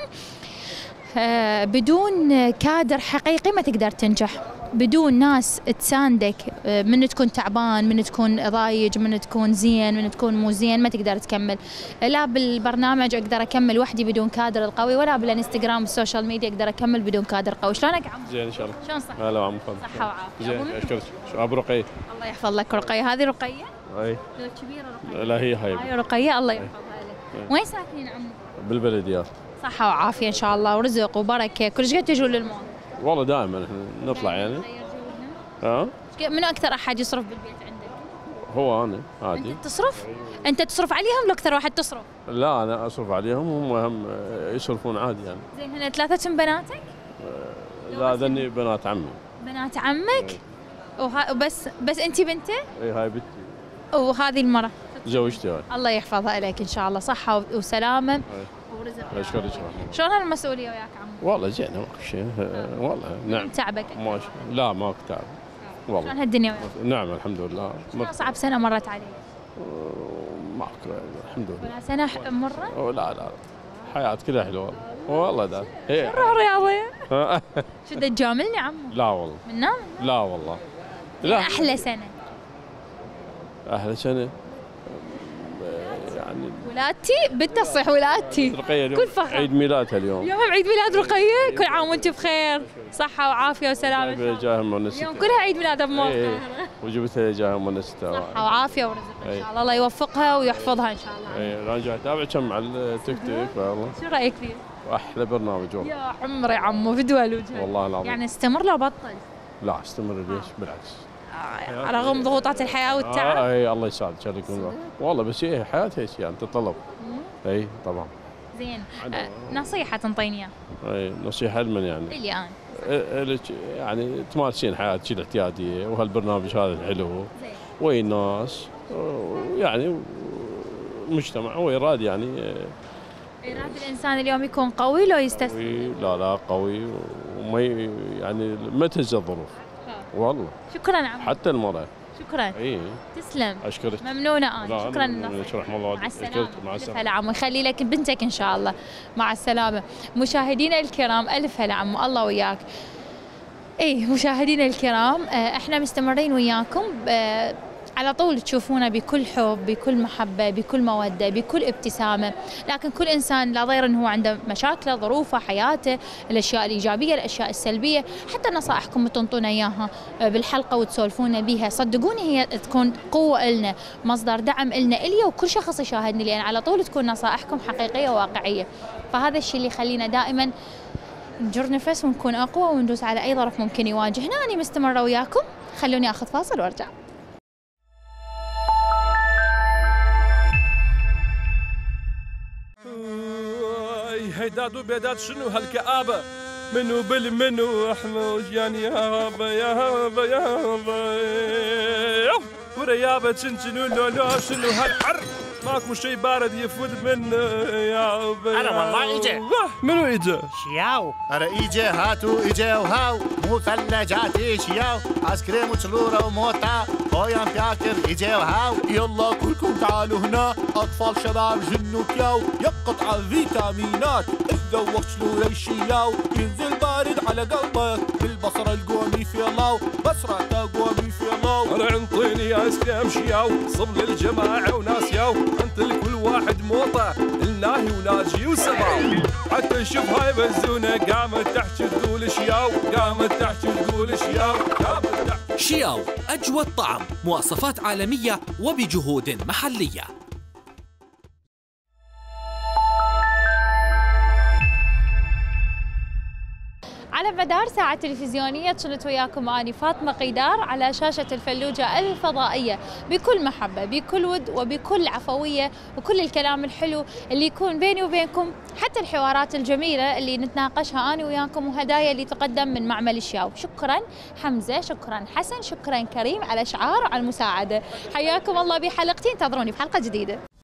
بدون كادر حقيقي ما تقدر تنجح. بدون ناس تساندك من تكون تعبان من تكون ضايج من تكون زين من تكون مو زين ما تقدر تكمل. لا بالبرنامج اقدر اكمل وحدي بدون كادر القوي ولا بالانستغرام والسوشيال ميديا اقدر اكمل بدون كادر قوي. شلونك عمو؟ زين ان شاء الله. شلون صحتك؟ هلا عمو فضل. صحة وعافية. زين اشكرك. شو ابو رقية؟ الله يحفظ لك رقية. هذه رقية؟ اي. لو كبيرة رقية. لا هي هاي رقية الله يحفظها لك. وين ساكنين عمو؟ بالبلديات. صحة وعافية ان شاء الله ورزق وبركة. كل قد تجون للمول؟ والله دائما احنا نطلع يعني. ها؟ منو اكثر احد يصرف بالبيت عندك؟ هو انا عادي. انت تصرف؟ انت تصرف عليهم لو اكثر واحد تصرف؟ لا انا اصرف عليهم هم يصرفون عادي يعني. زين هنا ثلاثتهم بناتك؟ لا ذني بنات عمي. بنات عمك؟ بس انت بنته؟ اي هاي بنتي. وهذه المرة؟ زوجتي هاي. الله يحفظها لك ان شاء الله صحة وسلامة ورزق. اشكرك. شلون هالمسؤولية وياك عمو؟ والله زينة ماكو شيء والله نعم. تعبك؟ لا ماكو تعب والله. شلون هالدنيا وياك؟ نعم الحمد لله. شنو أصعب سنة مرت عليك؟ ماكو الحمد لله. ولا سنة مرة؟ لا حياة كلها حلوة والله. ده هي روح رياضية. شو بدك تجاملني عمو؟ لا والله. من نام؟ لا والله. لا. أحلى سنة؟ أحلى سنة يعني ولادتي بتصح ولادتي. رقية اليوم كل فخر. عيد ميلادها اليوم. اليوم عيد ميلاد رقية. كل عام وانت بخير صحة وعافية وسلامة. جاها مونستها. اليوم كلها عيد ميلادها بموقع. وجبتها جاها مونستها. صحة وعافية ورزق ان شاء الله. الله يوفقها ويحفظها ان شاء الله. اي انا جاي اتابع كم على التيك توك والله. شو رايك فيه؟ احلى برنامج والله. يا عمري عمو فدوى الوجه. والله العظيم. يعني استمر لو بطل؟ لا استمر ليش بالعكس. رغم ضغوطات الحياة والتعب. اي الله يساعدك ان شاء الله. والله بس هي حياة هيك يعني تتطلب. اي طبعا. زين نصيحة تنطيني اياها. اي نصيحة لمن يعني؟ لي انا. يعني تمارسين حياتك الاعتيادية وهالبرنامج هذا الحلو. زين. ويا الناس يعني مجتمع ويراد يعني. يراد الانسان اليوم يكون قوي لو يستسلم؟ لا قوي وما يعني ما تهز الظروف. والله شكرا عمو. حتى المرأة. شكرا. اي تسلم. اشكرك. ممنونه انا. شكرا. رحم الله. مع السلامه. مع السلامه. هلا عمو، يخلي لك بنتك ان شاء الله. مع السلامه. مشاهدينا الكرام الف هلا عمو، الله وياك. اي مشاهدينا الكرام، احنا مستمرين وياكم على طول تشوفونا بكل حب، بكل محبة، بكل مودة، بكل ابتسامة، لكن كل إنسان لا ضير أنه هو عنده مشاكله، ظروفه، حياته، الأشياء الإيجابية، الأشياء السلبية، حتى نصائحكم تنطونا إياها بالحلقة وتسولفونا بها، صدقوني هي تكون قوة إلنا، مصدر دعم إلنا، إلي وكل شخص يشاهدني، لأن على طول تكون نصائحكم حقيقية وواقعية، فهذا الشيء اللي يخلينا دائما نجر نفس ونكون أقوى وندوس على أي ظرف ممكن يواجهنا. أنا مستمرة وياكم، خلوني أخذ فاصل وأرجع. هيداد وبيداد شنو هالكآبة، منو بالمنو احموج يعني يابا يابا يابا وريابة شنو لو شنو هالحر، ماكو شي بارد يفوت منه يابا. انا والله اجا. منو اجا؟ شياو. انا اجا هاتو اجا وهاو مثلجات شياو، ايس كريم وشلوره وموطا هويان فياكر اجا وهاو. يلا كلكم تعالوا هنا، اطفال شباب جنوا كياو، يقطع فيتامينات تذوق شلوره الشياو، ينزل بارد على قلبك بالبصره القومي في الله، بصرة قومي في الله. انا انطيني ايس كريم شياو، صب للجماعه وناس ياو، انت لكل واحد موطه الناهي وناجي وسباو، حتى نشوف هاي بزونه قامت تحكي تقول شياو، قامت تحكي تقول شياو، قامت تحكي. شياو اجود طعم، مواصفات عالميه وبجهود محليه. على مدار ساعة تلفزيونية كنت وياكم أنا فاطمة قيدار على شاشة الفلوجة الفضائية، بكل محبة، بكل ود، وبكل عفوية، وكل الكلام الحلو اللي يكون بيني وبينكم، حتى الحوارات الجميلة اللي نتناقشها أنا وياكم، وهدايا اللي تقدم من معمل الشياو. شكرا حمزة، شكرا حسن، شكرا كريم على الإشعار وعلى المساعدة. حياكم الله بحلقتين، انتظروني بحلقة جديدة.